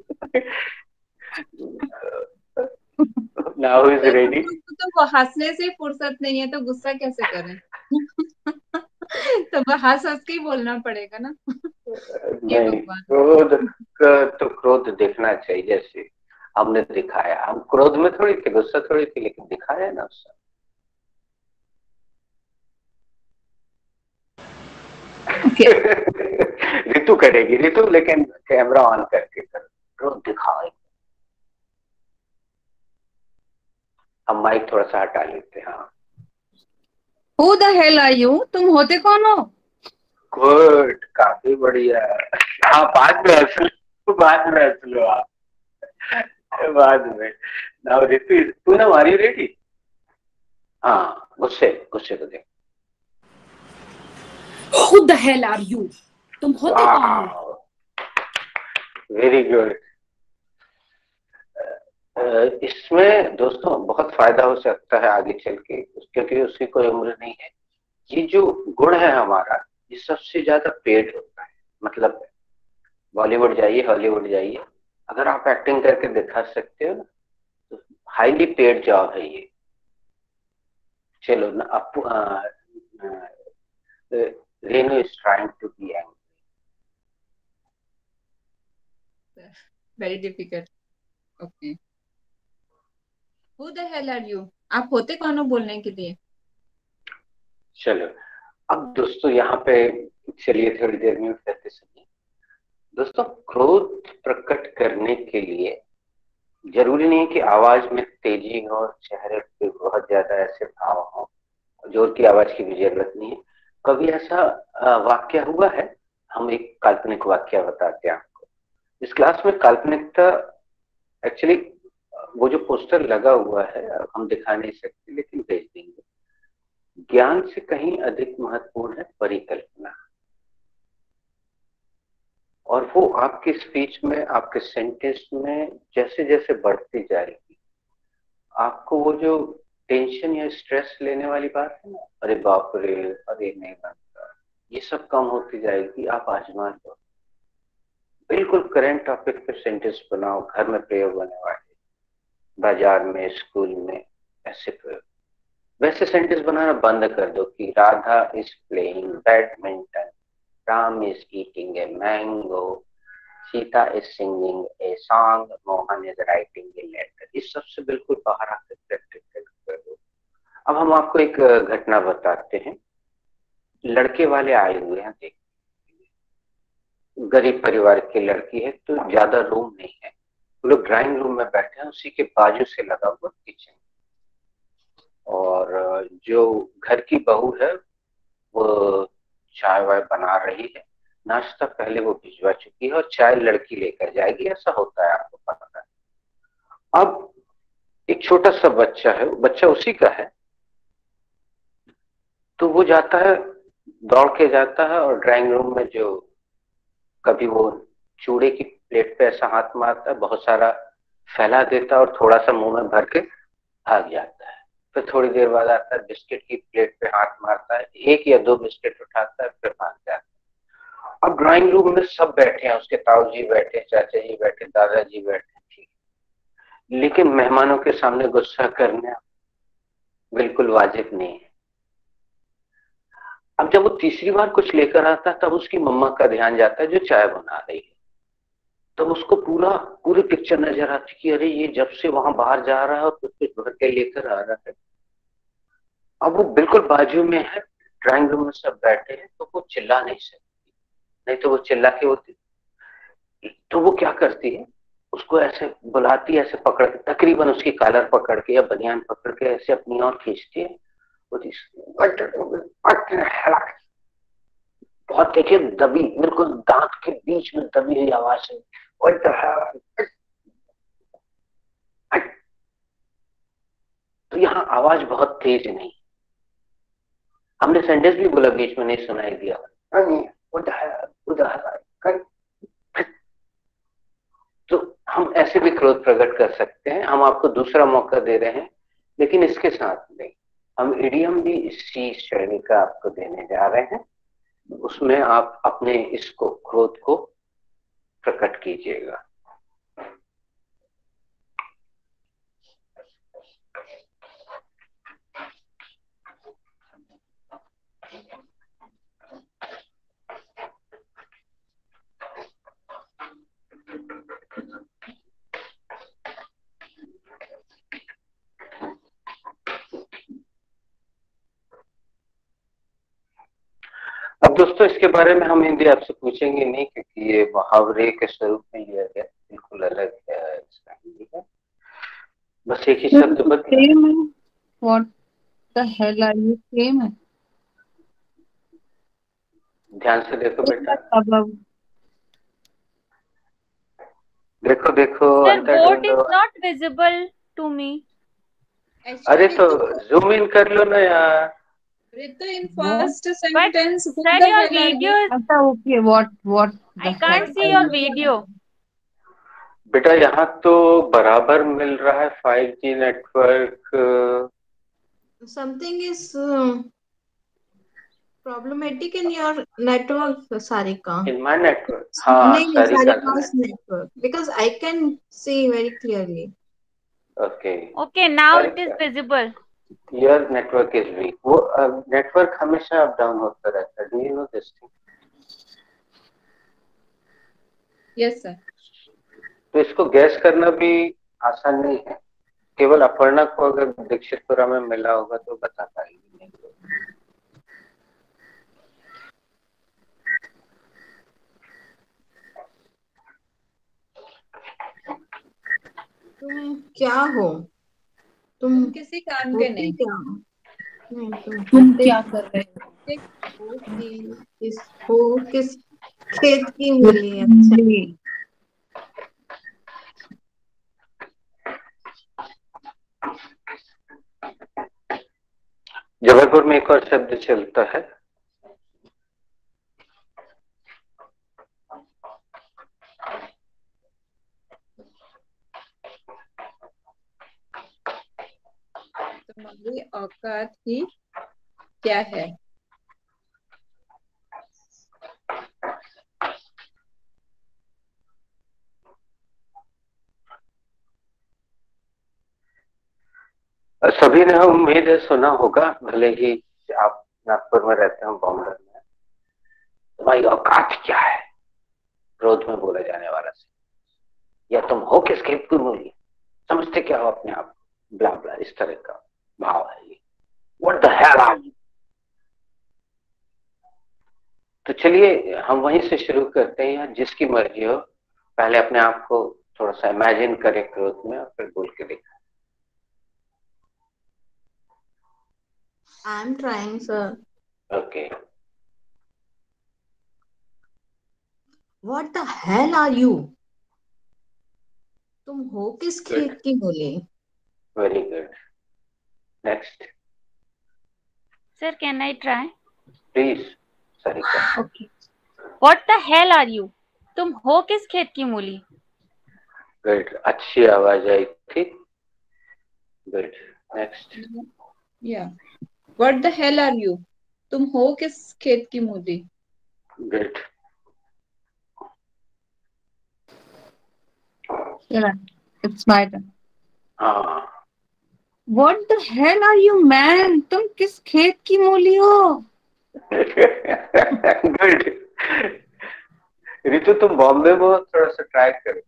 Now who is ready? तो वो हंसने से फुर्सत नहीं है तो गुस्सा कैसे करें? तो हंस हंस के ही बोलना पड़ेगा ना। ये नहीं, भगवान। तो क्रोध देखना चाहिए, जैसे हमने दिखाया। हम क्रोध में थोड़ी थे, गुस्सा थोड़ी थी, लेकिन दिखाया ना उससे। ऋतु करेगी, ऋतु लेकिन कैमरा ऑन करके कर, क्रोध दिखाओ। हम माइक थोड़ा सा हटा लेते हैं। हाँ, Who the hell are you? तुम होते कौन हो? गुड, काफी बढ़िया। हाँ, बाद में हंस लो, बाद में हंस लो आप, बाद में। Now Ritu, Poonam are you ready? हाँ, गुस्से गुस्से को देख। Who the hell are you? तुम होते कौन हो? Very good. इसमें दोस्तों बहुत फायदा हो सकता है आगे चल के, क्योंकि उसकी कोई उम्र नहीं है। ये जो गुण है हमारा, ये सबसे ज्यादा पेड होता है। मतलब बॉलीवुड जाइए, हॉलीवुड जाइए, अगर आप एक्टिंग करके दिखा सकते हो ना, तो हाईली पेड जॉब है ये। चलो ना, Renu is trying to be angry. Very difficult. Okay, Who the hell are you? आप होते कौन हो बोलने के लिए? चलो, अब दोस्तों यहाँ पे चलिए थोड़ी देर म्यूट करते सुनिए। दोस्तों, क्रोध प्रकट करने के लिए जरूरी नहीं है कि आवाज में तेजी हो, चेहरे पे बहुत ज्यादा ऐसे भाव हो, जोर की आवाज की भी जरूरत नहीं है। कभी ऐसा वाक्य हुआ है, हम एक काल्पनिक वाक्य बताते हैं आपको। इस क्लास में काल्पनिकता एक्चुअली, वो जो पोस्टर लगा हुआ है हम दिखा नहीं सकते, लेकिन भेज देंगे। ज्ञान से कहीं अधिक महत्वपूर्ण है परिकल्पना, और वो आपकी स्पीच में, आपके सेंटेंस में जैसे जैसे बढ़ती जाएगी, आपको वो जो टेंशन या स्ट्रेस लेने वाली बात है ना, अरे बाप रे, अरे नहीं बनता, ये सब कम होती जाएगी। आप आजमा लो, बिल्कुल करंट टॉपिक पे सेंटेंस बनाओ, घर में प्रयोग होने वाले, बाजार में, स्कूल में, ऐसे प्रयोग। वैसे सेंटेंस बनाना बंद कर दो कि Radha is playing badminton, Ram is eating a mango, Sita is singing a song, Mohan is writing a letter. इस सबसे बिल्कुल बाहर आकर प्रैक्टिकल करो। अब हम आपको एक घटना बताते हैं। लड़के वाले आए हुए हैं, देख, गरीब परिवार की लड़की है, तो ज्यादा रूम नहीं है, वो लोग ड्राइंग रूम में बैठे हैं, उसी के बाजू से लगा हुआ किचन। और जो घर की बहू है वो चाय वाय बना रही है, नाश्ता पहले वो भिजवा चुकी है और चाय लड़की लेकर जाएगी, ऐसा होता है, आपको पता है। अब एक छोटा सा बच्चा है, बच्चा उसी का है, तो वो जाता है, दौड़ के जाता है और ड्राइंग रूम में जो कभी वो चूड़े की प्लेट पे ऐसा हाथ मारता है, बहुत सारा फैला देता है और थोड़ा सा मुंह में भर के भाग जाता है। फिर थोड़ी देर बाद आता है, बिस्किट की प्लेट पे हाथ मारता है, एक या दो बिस्किट उठाता है, फिर भाग जाता है। अब ड्राइंग रूम में सब बैठे हैं, उसके ताऊ जी बैठे, चाचा जी बैठे, दादाजी बैठे, ठीक, लेकिन मेहमानों के सामने गुस्सा करना बिल्कुल वाजिब नहीं है। अब जब वो तीसरी बार कुछ लेकर आता है, तब उसकी मम्मा का ध्यान जाता है जो चाय बना रही है। तब उसको पूरी पिक्चर नजर आती कि अरे ये जब से वहां बाहर जा रहा है और कुछ कुछ भर के लेकर आ रहा है। अब वो बिल्कुल बाजू में है, ड्राइंग रूम में सब बैठे हैं, तो वो चिल्ला नहीं सकती, नहीं तो वो चिल्ला के होती। तो वो क्या करती है, उसको ऐसे बुलाती है, ऐसे पकड़ के, तकरीबन उसकी कॉलर पकड़ के या बनियान पकड़ के ऐसे अपनी ओर खींचती है। बहुत देखिए दबी, बिल्कुल दांत के बीच में दबी हुई आवाज है, तो यहाँ आवाज बहुत तेज नहीं, हमने सेंटेंस भी बोला, बीच में नहीं सुनाई दिया। तो हम ऐसे भी क्रोध प्रकट कर सकते हैं, हम आपको दूसरा मौका दे रहे हैं, लेकिन इसके साथ नहीं, हम इडियम भी इसी श्रेणी का आपको देने जा रहे हैं, उसमें आप अपने इसको क्रोध को प्रकट कीजिएगा। अब दोस्तों इसके बारे में हम हिंदी आपसे पूछेंगे नहीं, क्योंकि ये मुहावरे के स्वरूप में लिया गया, बिल्कुल अलग है इसका हिंदी का। बस एक ही शब्द बदला। What the hell are you saying? ध्यान से देखो बेटा, Above. देखो देखो, Sir, अंतर boat ढूंढो। is not visible to me. अरे तो जूम इन कर लो ना यार। Rita, in first But sentence, who sir, the your hell are video you? is. अच्छा, okay. What I the can't heck see are your you? video. बेटा यहाँ तो बराबर मिल रहा है 5G network. Something is problematic in your network, Sarika. In my network, हाँ नहीं, Sarika Sarika's network, because I can see very clearly. ओके, Okay, now it is visible. Your network is weak. वो नेटवर्क हमेशा अप डाउन होता रहता है, do you know this thing? Yes, sir. तो इसको गैस करना भी आसान नहीं है, केवल अपर्णा को अगर दीक्षितपुरा में मिला होगा तो बता पाएगी, नहीं तो तुम क्या हो? तुम किसी काम के होते नहीं। क्या हो? नहीं, तुम तुम होते क्या कर रहे हो? हो किस खेत की मूली? अच्छा, जबलपुर में एक और शब्द चलता है, तुम्हारी औकात ही क्या है? सभी ने उम्मीद है सुना होगा, भले ही आप नागपुर में रहते हो, बॉम्बे में, तुम्हारी औकात क्या है? क्रोध में बोला जाने वाला सेंटेंस। या तुम हो किस खेत की मूली, समझते क्या हो अपने आप, ब्ला ब्ला, इस तरह का भाव है ये। What the hell are you. तो चलिए हम वहीं से शुरू करते हैं, या जिसकी मर्जी हो, पहले अपने आप को थोड़ा सा इमेजिन करें क्रोध में और फिर बोल के देखें। I'm trying, sir. Okay. What the hell are you? तुम हो किस गुड, खेत की मूली? Very good. Next Sir, can I try? Please Sarita. Okay. What the hell are you? तुम हो किस खेत की मूली? गुड, अच्छी आवाज आई थी। Good, next. Yeah. What the hell are you? तुम हो किस खेत की मूली? Good. Yeah, it's my turn. हाँ। What the hell are you, man? तुम किस खेत की मूली हो? गुड। रितु तुम बॉम्बे में हो, थोड़ा सा ट्राई करो।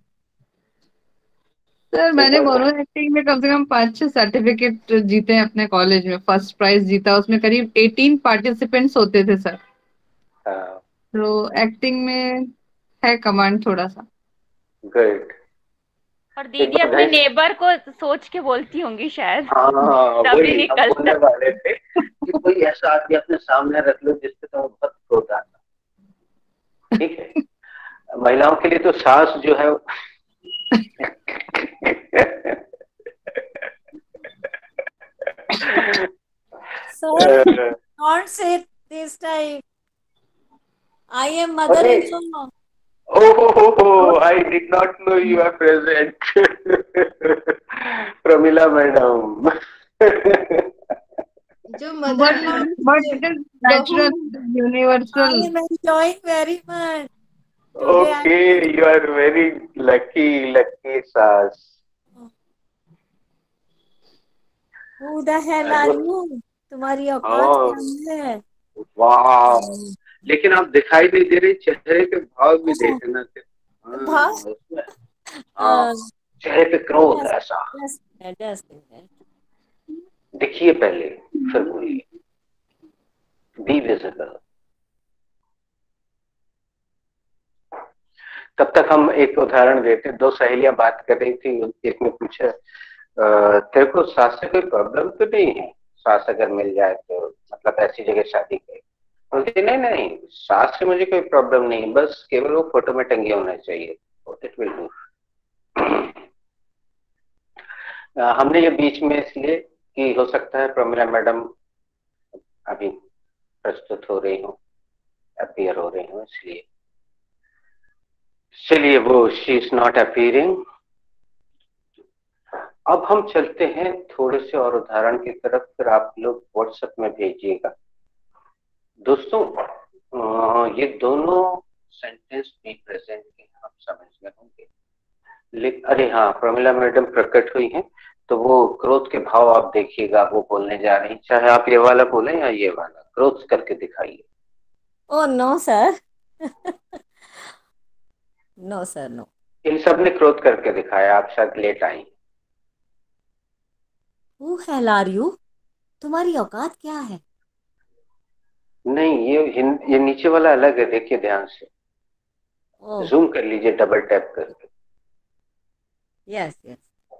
सर मैंने मोनो एक्टिंग में कम से कम 5-6 सर्टिफिकेट जीते हैं अपने कॉलेज में। फर्स्ट प्राइज जीता, उसमें करीब 18 पार्टिसिपेंट्स होते थे सर। तो एक्टिंग में है कमांड थोड़ा सा। गुड। और दीदी अपने नेबर को सोच के बोलती होंगी शायद, हाँ, तभी वही हम निकलता। बोलने वाले थे कि कोई ऐसा आदमी अपने सामने रख लो जिससे तुम्हें बहुत क्रोध आता। ठीक है, महिलाओं के लिए तो सास जो है Sir, don't say this type. I am mother-in-law. Oh, I did not know you are present. Pramila madam. जो But mother it is natural, I universal. am enjoying very much. Today I Okay, you are very lucky sas. Who the hell are you? तुम्हारी औकात हाँ, क्या है? वाह, लेकिन आप दिखाई नहीं दे रही, चेहरे के भाव भी देखना थे। भाव? उसमें हाँ, चेहरे पे क्रोध ऐसा दिखिए पहले, फिर बोलिए। Be visible. तब तक हम एक उदाहरण देते। दो सहेलियां बात कर रही थी, एक ने पूछा तेरे को सास से कोई प्रॉब्लम तो नहीं है, सास अगर मिल जाए तो, मतलब ऐसी जगह शादी करें। बोलती नहीं नहीं, सास से मुझे कोई प्रॉब्लम नहीं, बस केवल वो फोटो में टंगे होना चाहिए, इट विल डू। हमने ये बीच में इसलिए कि हो सकता है प्रमिला मैडम अभी प्रस्तुत हो रही हो, अपीयर हो रही हो, इसलिए चलिए वो शी इज नॉट अपीयरिंग। अब हम चलते हैं थोड़े से और उदाहरण की तरफ, फिर आप लोग व्हाट्सएप में भेजिएगा। दोस्तों ये दोनों सेंटेंस भी प्रेजेंट के आप समझ में होंगे। अरे हाँ, प्रमिला मैडम प्रकट हुई हैं, तो वो क्रोध के भाव आप देखिएगा, वो बोलने जा रही, चाहे आप ये वाला बोलें या ये वाला, क्रोध करके दिखाइए। Oh no, sir. No, sir, no. इन सब ने क्रोध करके दिखाया, आप शायद लेट आई। Who hell are you? तुम्हारी औकात क्या है? नहीं, ये नीचे वाला अलग है, देखिए ध्यान से। Oh, जूम कर लीजिए डबल टैप करके। yes, yes.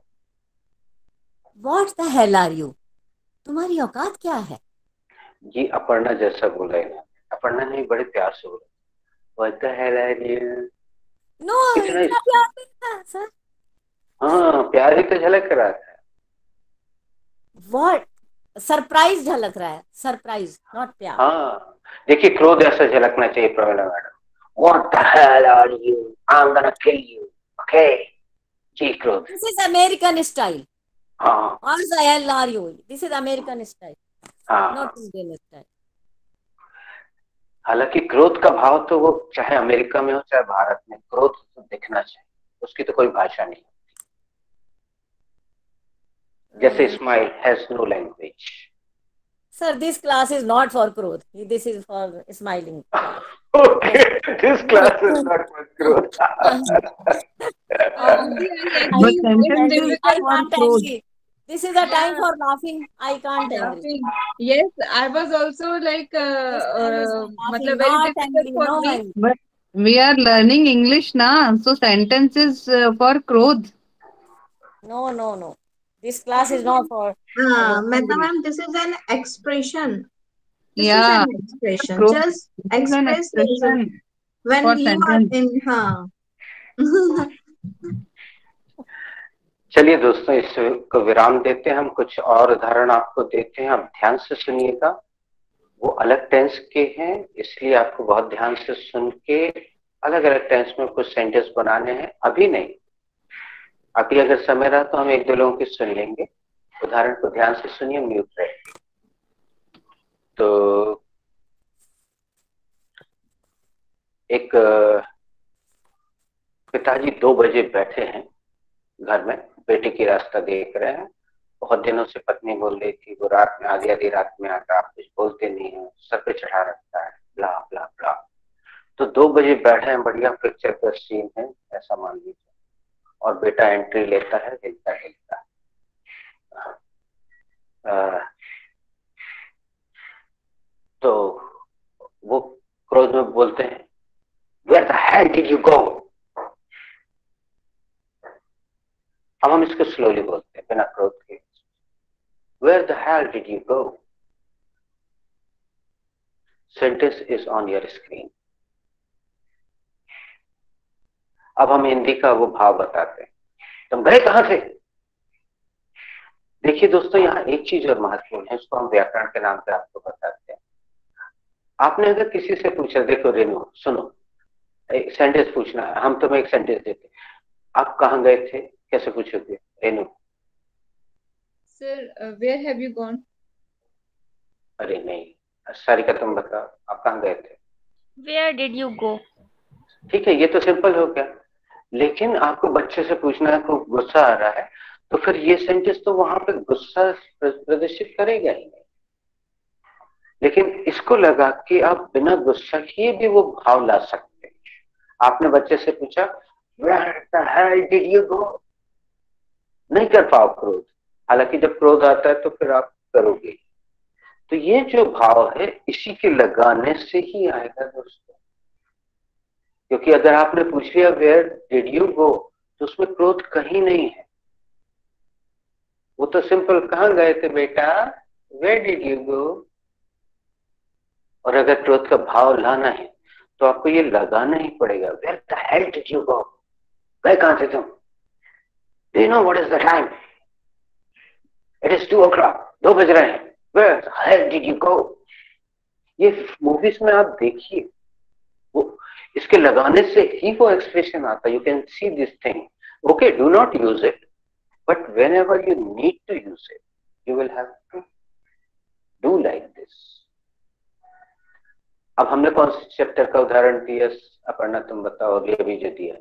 What the hell are you? तुम्हारी औकात क्या है? ये अपर्णा जैसा बोला है ना, अपर्णा ने बड़े प्यार से बोला, What the hell are you? No, इतना इतना प्यार नहीं था, sir. हाँ, प्यार ही तो झलक रहा था। What? सरप्राइज झलक रहा है, सरप्राइज, नॉट प्यार। हाँ, देखिए क्रोध ऐसा झलकना चाहिए Pramila madam. What the hell are you? I'm gonna kill you. Okay? जी क्रोध। This is American style. हाँ What the hell are you? This is American style, हाँ। not Indian style. हालांकि क्रोध का भाव तो वो चाहे अमेरिका में हो चाहे भारत में, क्रोध तो दिखना चाहिए, उसकी तो कोई भाषा नहीं। जैसे smile has no language. Sir, this class is not for growth. This is for smiling class. Okay, this class is not for growth. Aunty, I I But agree. can't It's sentence agree. is I difficult. for can't growth. agree. This is a time Yeah, for laughing. I can't agree. laughing. Yes, I was also like, This time is for laughing, matlab very not difficult angry. for No me. angry. But we are learning English now, so sentence is for growth. No, no, no. This class is not for Mehta angry. ma'am, this is an expression. This is an Yeah, expression. growth. Just This is an express yourself expression when for you are sentence. in. चलिए दोस्तों, इसको विराम देते हैं। हम कुछ और उदाहरण आपको देते हैं, आप ध्यान से सुनिएगा। वो अलग टेंस के हैं, इसलिए आपको बहुत ध्यान से सुन के अलग अलग टेंस में कुछ सेंटेंस बनाने हैं। अभी नहीं, अभी अगर समय रहा तो हम एक दो लोगों की सुन लेंगे। उदाहरण को ध्यान से सुनिए, म्यूट रहे। तो एक पिताजी 2 बजे बैठे हैं घर में, बेटे की रास्ता देख रहे हैं। बहुत दिनों से पत्नी बोल रही थी, वो रात में आधी आधी रात में आता, आप कुछ बोलते नहीं है, सर पे चढ़ा रखता है, ब्ला ब्ला ब्ला। तो 2 बजे बैठे हैं, बढ़िया पिक्चर का सीन है ऐसा मान लीजिए, और बेटा एंट्री लेता है, हिलता हिलता। तो वो क्रोध में बोलते हैं, Where the hell did you go? अब हम इसको स्लोली बोलते हैं बिना क्रोध के। Where the hell did you go? Sentence is on your screen. अब हम हिंदी का वो भाव बताते हैं, तुम गए कहां थे? देखिए दोस्तों, यहाँ एक चीज और महत्वपूर्ण है, इसको हम व्याकरण के नाम पे आपको बताते हैं। आपने अगर किसी से पूछा, देखो रेनू सुनो, एक सेंटेंस पूछना है, हम तुम्हें एक सेंटेंस देते हैं, आप कहाँ गए थे, कैसे पूछोगे Renu? Sir, where have you gone? अरे नहीं, सारिका तुम बताओ, आप कहाँ गए थे? Where did you go? ठीक है, ये तो सिंपल हो गया। लेकिन आपको बच्चे से पूछना है, को गुस्सा आ रहा है, तो फिर ये सेंटेंस तो वहां पे गुस्सा प्रदर्शित करेगा ही नहीं। लेकिन इसको लगा कि आप बिना गुस्सा किए भी वो भाव ला सकते हैं। आपने बच्चे से पूछा, Where the hell did you go? नहीं कर पाओ क्रोध, हालांकि जब क्रोध आता है तो फिर आप करोगे। तो ये जो भाव है, इसी के लगाने से ही आएगा दोस्तों। क्योंकि अगर आपने पूछ लिया वेयर डिड यू गो, तो उसमें क्रोध कहीं नहीं है, वो तो सिंपल कहाँ गए थे बेटा, वेयर डिड यू गो। और अगर क्रोध का भाव लाना है तो आपको ये लगाना ही पड़ेगा, where the hell did you go, गए कहां थे तुम? Do you know what is the time? It is 2 o'clock, 2 बज रहे हैं, where the hell did you go. ये मूवीज में आप देखिए, वो इसके लगाने से ही वो एक्सप्रेशन आता है। You can see this thing, okay, do not use it, but whenever you need to use it, you will have to do like this. अब हमने कौन से चैप्टर का उदाहरण दिया? अपर्णा तुम बताओ, अभी जो दिया।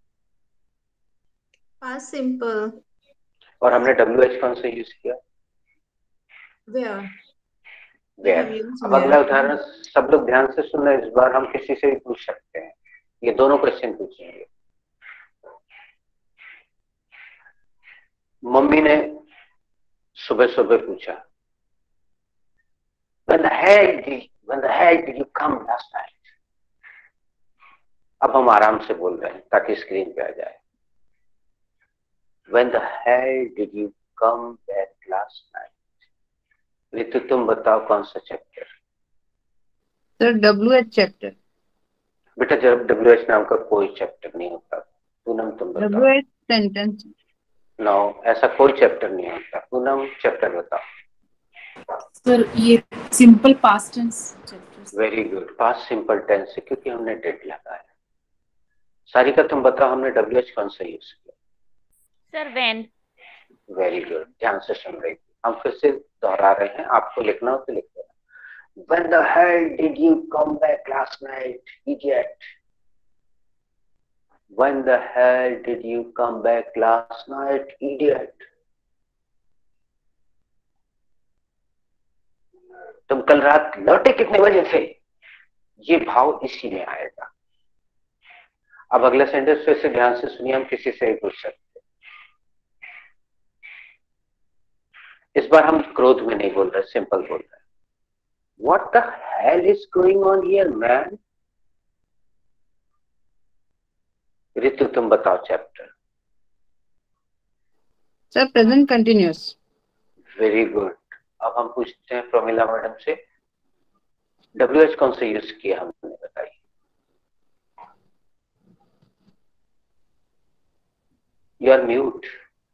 Past simple. और हमने WH कौन सा यूज किया? Where? We where. have used अब अगला where. उदाहरण सब लोग ध्यान से सुनना, इस बार हम किसी से भी पूछ सकते हैं, ये दोनों क्वेश्चन पूछेंगे। मम्मी ने सुबह सुबह पूछा, when the hell did you come last night? अब हम आराम से बोल रहे हैं ताकि स्क्रीन पे आ जाए। When the hell did you come back last night? Ritu तुम बताओ कौन सा चैप्टर? Sir WH chapter. बेटा जब WH नाम का कोई चैप्टर नहीं होता। पूनम तुम बताओ। WH sentence. नो, ऐसा कोई चैप्टर नहीं होता। पूनम चैप्टर बताओ। सर ये simple past tense chapter. Very good, past simple tense है क्योंकि हमने डेट लगाया। सारिका तुम बताओ, हमने WH कौन सा यूज किया? Sir, when? वेरी गुड, ध्यान से सुन रही थी। हम फिर से दोहरा रहे हैं, आपको लिखना हो तो लिख देना। When the hell did you come back last night, idiot? When the hell did you come back last night, idiot? तुम कल रात लौटे कितने बजे से, ये भाव इसी में आएगा। अब अगला सेंटेंस फिर से ध्यान से सुनिए, हम किसी से ही पूछ सकते हैं। इस बार हम क्रोध में नहीं बोल रहे, सिंपल बोल रहे हैं। What the hell is going on here, man? Ritu तुम बताओ chapter. Sir present continuous. Very good. अब हम पूछते हैं प्रमिला मैडम से, WH कौन सा यूज किया हमने, बताइए। You are mute.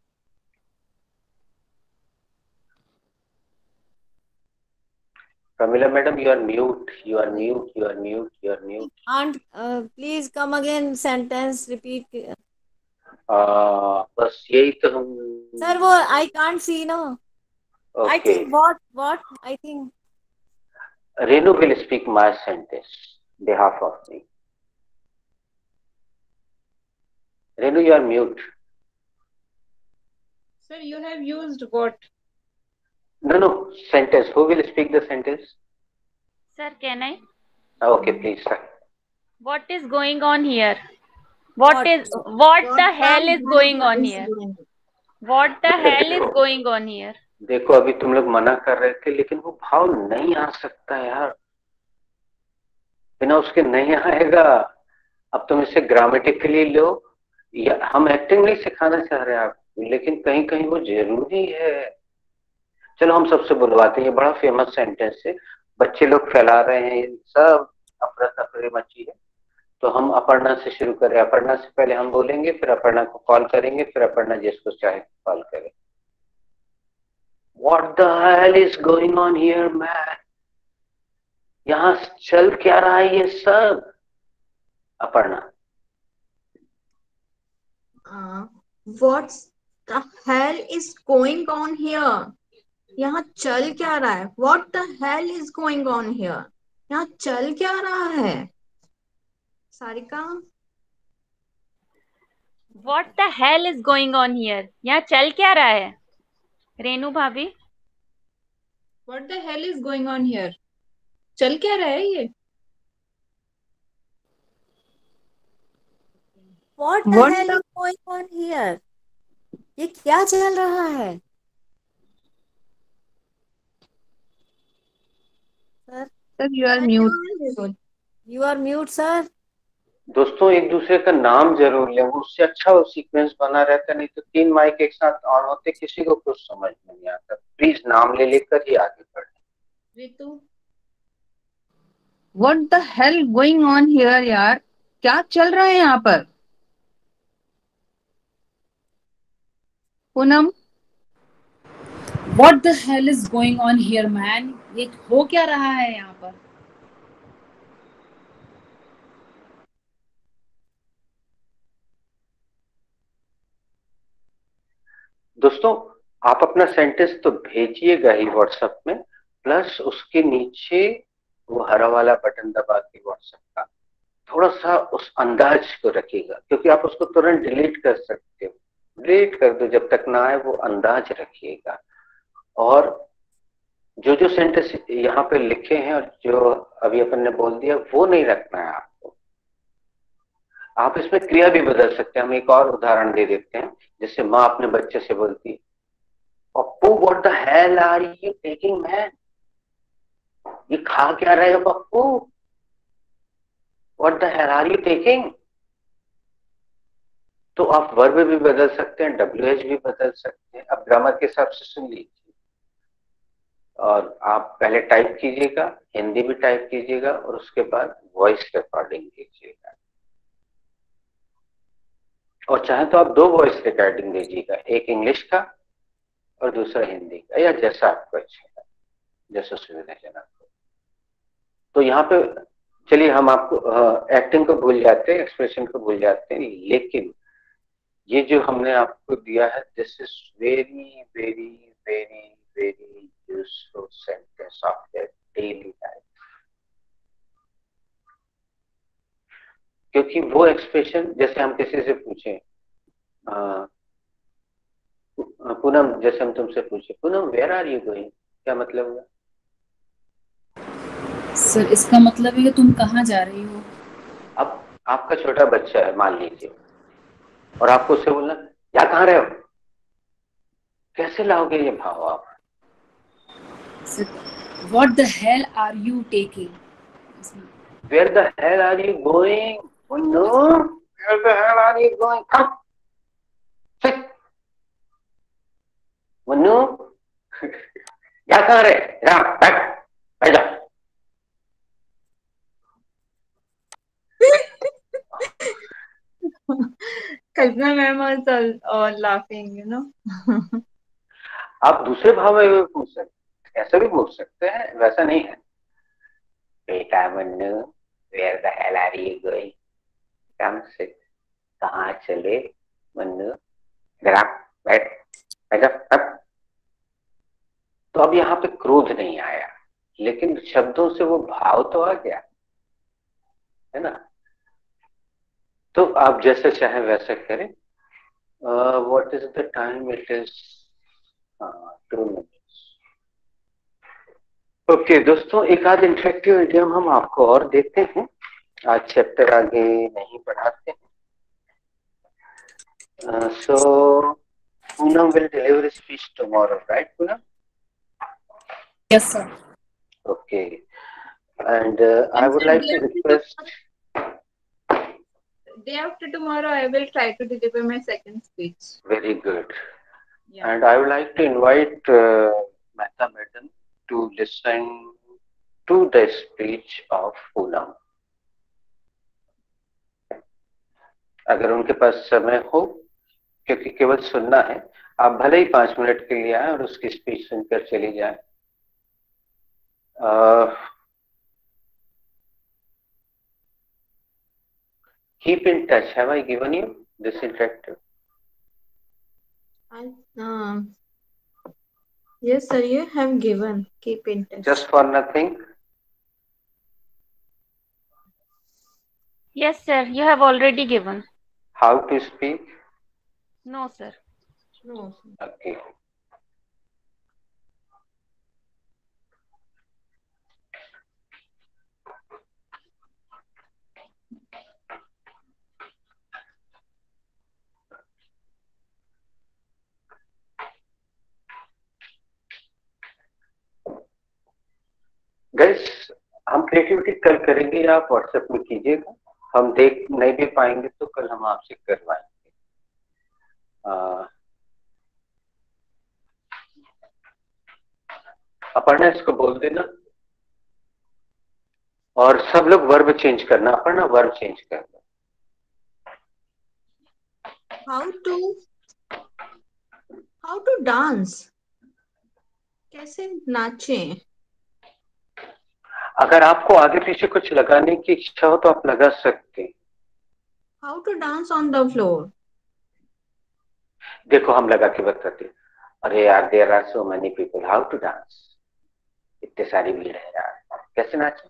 Pramila madam, you are mute, you are mute, you are mute, you are mute. And please come again. Sentence repeat. बस यही तो हम। Sir, वो I can't see no. I Okay. think what I think. Renu will speak my sentence behalf of me. Renu, you are mute. Sir, you have used what? No, sentence. Who will speak the sentence? Sir, can I? Okay, please, sir. What is going on here? What the hell is going on here? What the hell is going on here? देखो अभी तुम लोग मना कर रहे थे, लेकिन वो भाव नहीं आ सकता यार, बिना उसके नहीं आएगा। अब तुम इसे ग्रामेटिकली लो, या हम एक्टिंग नहीं सिखाना चाह रहे आपको, लेकिन कहीं कहीं वो जरूरी है। चलो हम सबसे बुलवाते हैं, ये बड़ा फेमस सेंटेंस है, बच्चे लोग फैला रहे हैं, ये सब अफरा तफरी मची है। तो हम अपर्णा से शुरू करें। अपर्णा से पहले हम बोलेंगे, फिर अपर्णा को कॉल करेंगे, फिर अपर्णा जिसको चाहे कॉल करें। What the hell is going on here, man? यहाँ चल क्या रहा है ये सब? Aparna. What the hell is going on here? यहाँ चल क्या रहा है? What the hell is going on here? यहाँ चल क्या रहा है? Sarika. What the hell is going on here? यहाँ चल क्या रहा है? रेनू भाभी। What the hell is going on here? चल क्या रहा है ये? What the hell is going on here? ये क्या चल रहा है? Sir, you are mute. You are mute, sir. दोस्तों एक दूसरे का नाम जरूर लें, वो उससे अच्छा वो सीक्वेंस बना रहता, नहीं तो 3 माइक एक साथ ऑन होते किसी को कुछ समझ में नहीं आता। प्लीज नाम ले लेकर ही आगे बढ़े। Ritu. What the hell going on here यार, क्या चल रहा है यहाँ पर? Poonam. What the hell is going on here, man? ये हो क्या रहा है यहाँ पर? दोस्तों आप अपना सेंटेंस तो भेजिएगा ही व्हाट्सएप में, प्लस उसके नीचे वो हरा वाला बटन दबा के व्हाट्सएप का थोड़ा सा उस अंदाज को रखिएगा, क्योंकि आप उसको तुरंत डिलीट कर सकते हो। डिलीट कर दो, जब तक ना आए वो अंदाज रखिएगा। और जो जो सेंटेंस यहाँ पे लिखे हैं और जो अभी अपन ने बोल दिया वो नहीं रखना है आपको। आप इसमें क्रिया भी बदल सकते हैं। हम एक और उदाहरण दे देते हैं, जैसे माँ अपने बच्चे से बोलती, Pappu what the hell are you taking man? ये खा क्या रहे हो Pappu? What the hell are you taking? तो आप वर्ब भी बदल सकते हैं, WH भी बदल सकते हैं। अब ग्रामर के हिसाब से सुन लीजिए, और आप पहले टाइप कीजिएगा, हिंदी भी टाइप कीजिएगा, और उसके बाद वॉइस रिकॉर्डिंग कीजिएगा। और चाहे तो आप 2 वॉइस रिकॉर्डिंग दीजिएगा, एक इंग्लिश का और दूसरा हिंदी का, या जैसा आपको अच्छा है, जैसा सुविधाजनक हो। तो यहाँ पे चलिए हम आपको एक्टिंग को भूल जाते हैं, एक्सप्रेशन को भूल जाते हैं, लेकिन ये जो हमने आपको दिया है, this is very very very very useful sentence of your daily life. क्योंकि वो एक्सप्रेशन, जैसे हम किसी से पूछें, पूनम, जैसे हम तुमसे पूछे, Poonam where are you going, क्या मतलब हुआ? सर इसका मतलब है कि तुम कहाँ जा रही हो? अब आपका छोटा बच्चा है मान लीजिए, और आपको उससे बोलना या कहाँ रहे हो, कैसे लाओगे ये भाव आप? Sir what the hell are you taking? Where the hell are you going? Oh no! Where the hell are you going? Come! Sit! Mannu यहाँ कहाँ रहे? यहाँ बैठ, बैठ जा। Kalpana ma'am was all laughing, you know. आप दूसरे भाव में भी पूछ सकते, ऐसा भी पूछ सकते हैं, वैसा नहीं है। बेटा Mannu, where the hell are you going? Come sit. कहाँ चले मन्नू? इधर आ, बैठ, बैठ जा, बैठ। तो अब यहाँ पे क्रोध नहीं आया, लेकिन शब्दों से वो भाव तो आ गया, है ना? तो आप जैसे चाहे वैसा करें। What is the time? It is 2 minutes. Okay दोस्तों, एक आध इंटरेक्टिव इडियम हम आपको और देते हैं। आज चैप्टर आगे नहीं पढ़ाते हैं। सो Poonam will deliver a speech tomorrow, right Poonam? Yes, sir. Okay. And I would like to request, Day after tomorrow, I will try to deliver my second speech. very good. Yeah. And I would like to invite Mehta Madam to listen to the speech of Poonam. अगर उनके पास समय हो, क्योंकि केवल सुनना है, आप भले ही 5 मिनट के लिए आए और उसकी स्पीच सुनकर चली जाए। Keep in touch. Have I given you this interactive? Yes, sir, you have given. Keep in touch. Just for nothing? Yes, sir. You have already given. How to speak? No, sir. No. Okay. Guys, हम creativity कल करेंगे, आप WhatsApp में कीजिएगा। हम देख नहीं भी पाएंगे तो कल हम आपसे करवाएंगे। अपर्णा इसको बोल देना, और सब लोग वर्ब चेंज करना। अपर्णा वर्ब चेंज करना। How to dance? कैसे नाचें? अगर आपको आगे पीछे कुछ लगाने की इच्छा हो तो आप लगा सकते हैं। How to dance on the floor? देखो हम लगा के बताते हैं। अरे यार, there are so many people, how to dance? इतने सारी भीड़ है यार, कैसे नाचे?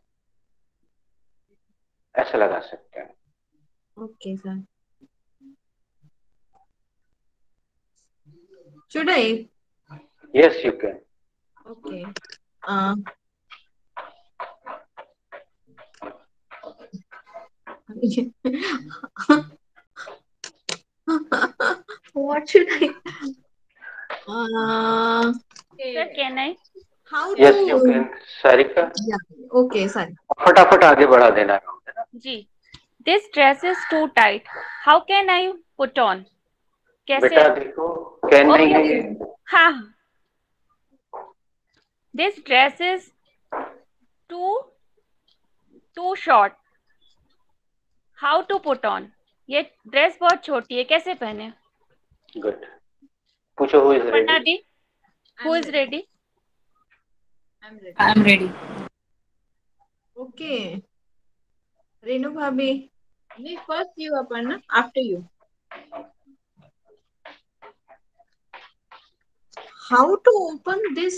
ऐसा लगा सकते हैं। Okay, sir. Should I? Yes, you can. Okay. What should I? Sir, can I? How Yes, to? you can. Sarika, Yeah. Okay, sorry. फटाफट आगे बढ़ा देना है ना? जी. This dress is too tight. How can I put on? कैसे? बेटा देखो, can नहीं है ये। हाँ. This dress is too short. How to put on? ये ड्रेस बहुत छोटी है, कैसे पहने? गुड। पूछो who is पढ़ना ready? The. Who is ready? I'm ready. Okay. Renu bhabhi. First you, Aparna. After you. How to open this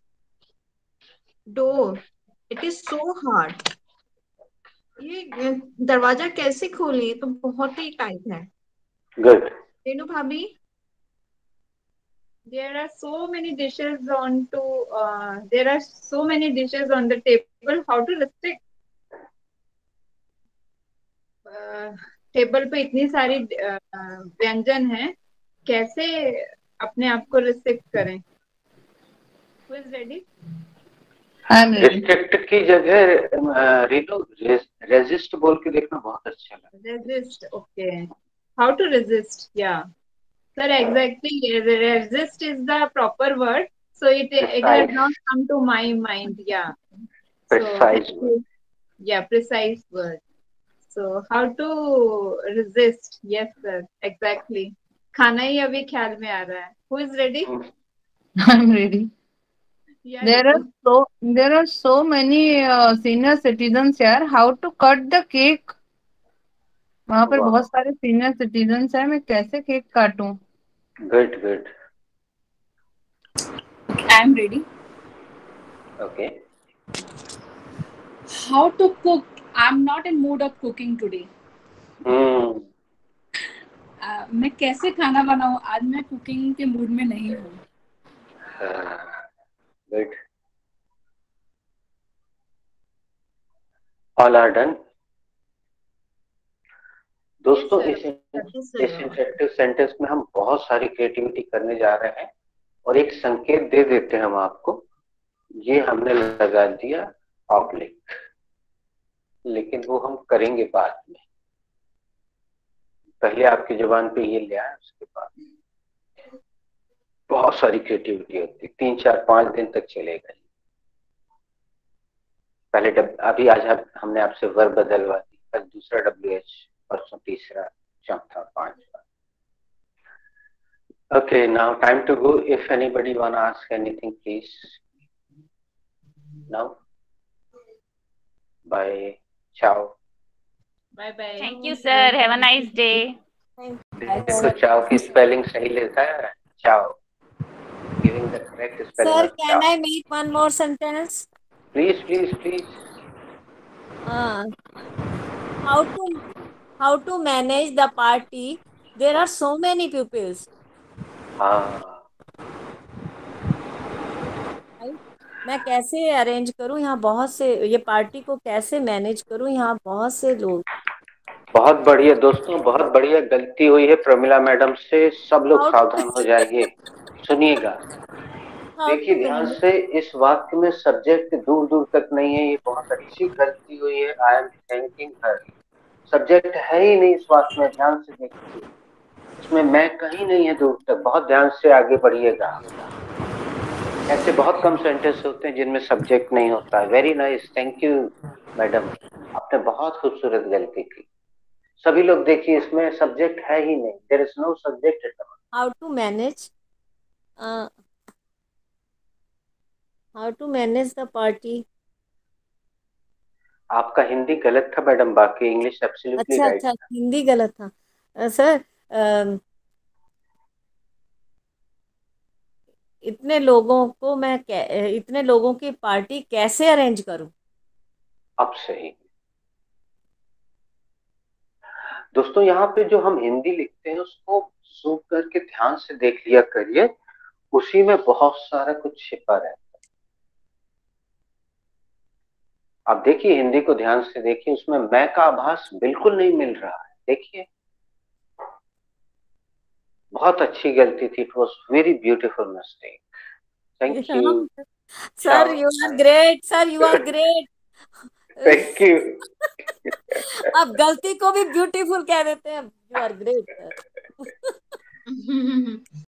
door? It is so hard. ये दरवाजा कैसे खोले? तो बहुत ही टाइट है। गुड। रेनू भाभी, There are so many dishes on to. There are so many dishes on the table. How to restrict? Table पे इतनी सारी व्यंजन है, कैसे अपने आप को रिस्ट्रिक्ट करें? Who is ready? I'm ready. Restrict की जगह रीनू रेजिस्ट बोल के देखना बहुत अच्छा लगा। Resist. Okay. How to resist? Yeah. Sir, exactly. Resist is the proper word. So it has Precise. not come to my mind. Yeah. Precise So word. yeah, precise word. So how to resist? Yes, sir. Exactly. खाना ही अभी ख्याल में आ रहा है. Who is ready? I'm ready. Yeah, There are so many senior citizens here. How to cut the cake? वहाँ पर वाह, बहुत सारे सीनियर सिटीजन्स हैं, मैं कैसे केक काटूं? Good good, I am ready. Okay. How to cook? I'm not in mood of cooking today. मैं कैसे खाना बनाऊं? आज मैं कुकिंग के मूड में नहीं हूँ. Good, all are done. दोस्तों, Yes, इस sir. इंटरेक्टिव सेंटेंस में हम बहुत सारी क्रिएटिविटी करने जा रहे हैं और एक संकेत दे देते हैं हम आपको। ये हमने लगा दिया ऑब्लिक, लेकिन वो हम करेंगे बाद में। पहले आपकी जुबान पे ये ले आए, उसके बाद बहुत सारी क्रिएटिविटी होती है। 3 4 5 दिन तक चलेगा। पहले अभी आज हमने आपसे वर्ब बदलवा दी, कल दूसरा WH, परसों तीसरा, चौथा, पांचवा। Okay, now time to go. If anybody wanna ask anything, please. Now, bye, ciao. Bye bye. Thank you, sir. Have a nice day. देखो चाओ की स्पेलिंग सही लेता है, चाओ, giving the correct spelling Sir, of can ciao. I make one more sentence? Please, please, please. Uh, how to manage the party? There are so many pupils. हाँ, मैं कैसे अरेंज करूं? यहाँ बहुत से, ये पार्टी को कैसे मैनेज करूं? यहाँ बहुत से लोग। बहुत बढ़िया दोस्तों, बहुत बढ़िया। गलती हुई है प्रमिला मैडम से, सब लोग How सावधान हो जाइए। सुनिएगा, how देखिए to ध्यान manage? से, इस वाक्य में सब्जेक्ट दूर दूर तक नहीं है। ये बहुत अच्छी गलती हुई है। I am thanking her. Subject है ही नहीं इस वाक्य में, ध्यान से देखिए। इसमें मैं कहीं नहीं है दूर तक। बहुत ध्यान से आगे बढ़िएगा। ऐसे बहुत कम सेंटेंस होते हैं जिनमें सब्जेक्ट नहीं होता है। Very nice, thank you madam, आपने बहुत खूबसूरत गलती की। सभी लोग देखिए, इसमें सब्जेक्ट है ही नहीं। There is no subject at all. How to manage? Uh, how to manage the party? आपका हिंदी गलत था मैडम, बाकी इंग्लिश एब्सोल्युटली अच्छा राइट। अच्छा, हिंदी गलत था। सर, इतने लोगों को मैं इतने लोगों की पार्टी कैसे अरेंज करूं? अब सही। दोस्तों, यहाँ पे जो हम हिंदी लिखते हैं उसको जूम करके ध्यान से देख लिया करिए, उसी में बहुत सारा कुछ छिपा रहता है। आप देखिए, हिंदी को ध्यान से देखिए, उसमें मैं का आभास बिल्कुल नहीं मिल रहा है। देखिए, बहुत अच्छी गलती थी। It was very beautiful mistake. Thank you. Sir, you are great. Sir, you are great. Thank you. आप गलती को भी ब्यूटीफुल कह देते हैं। You are great sir.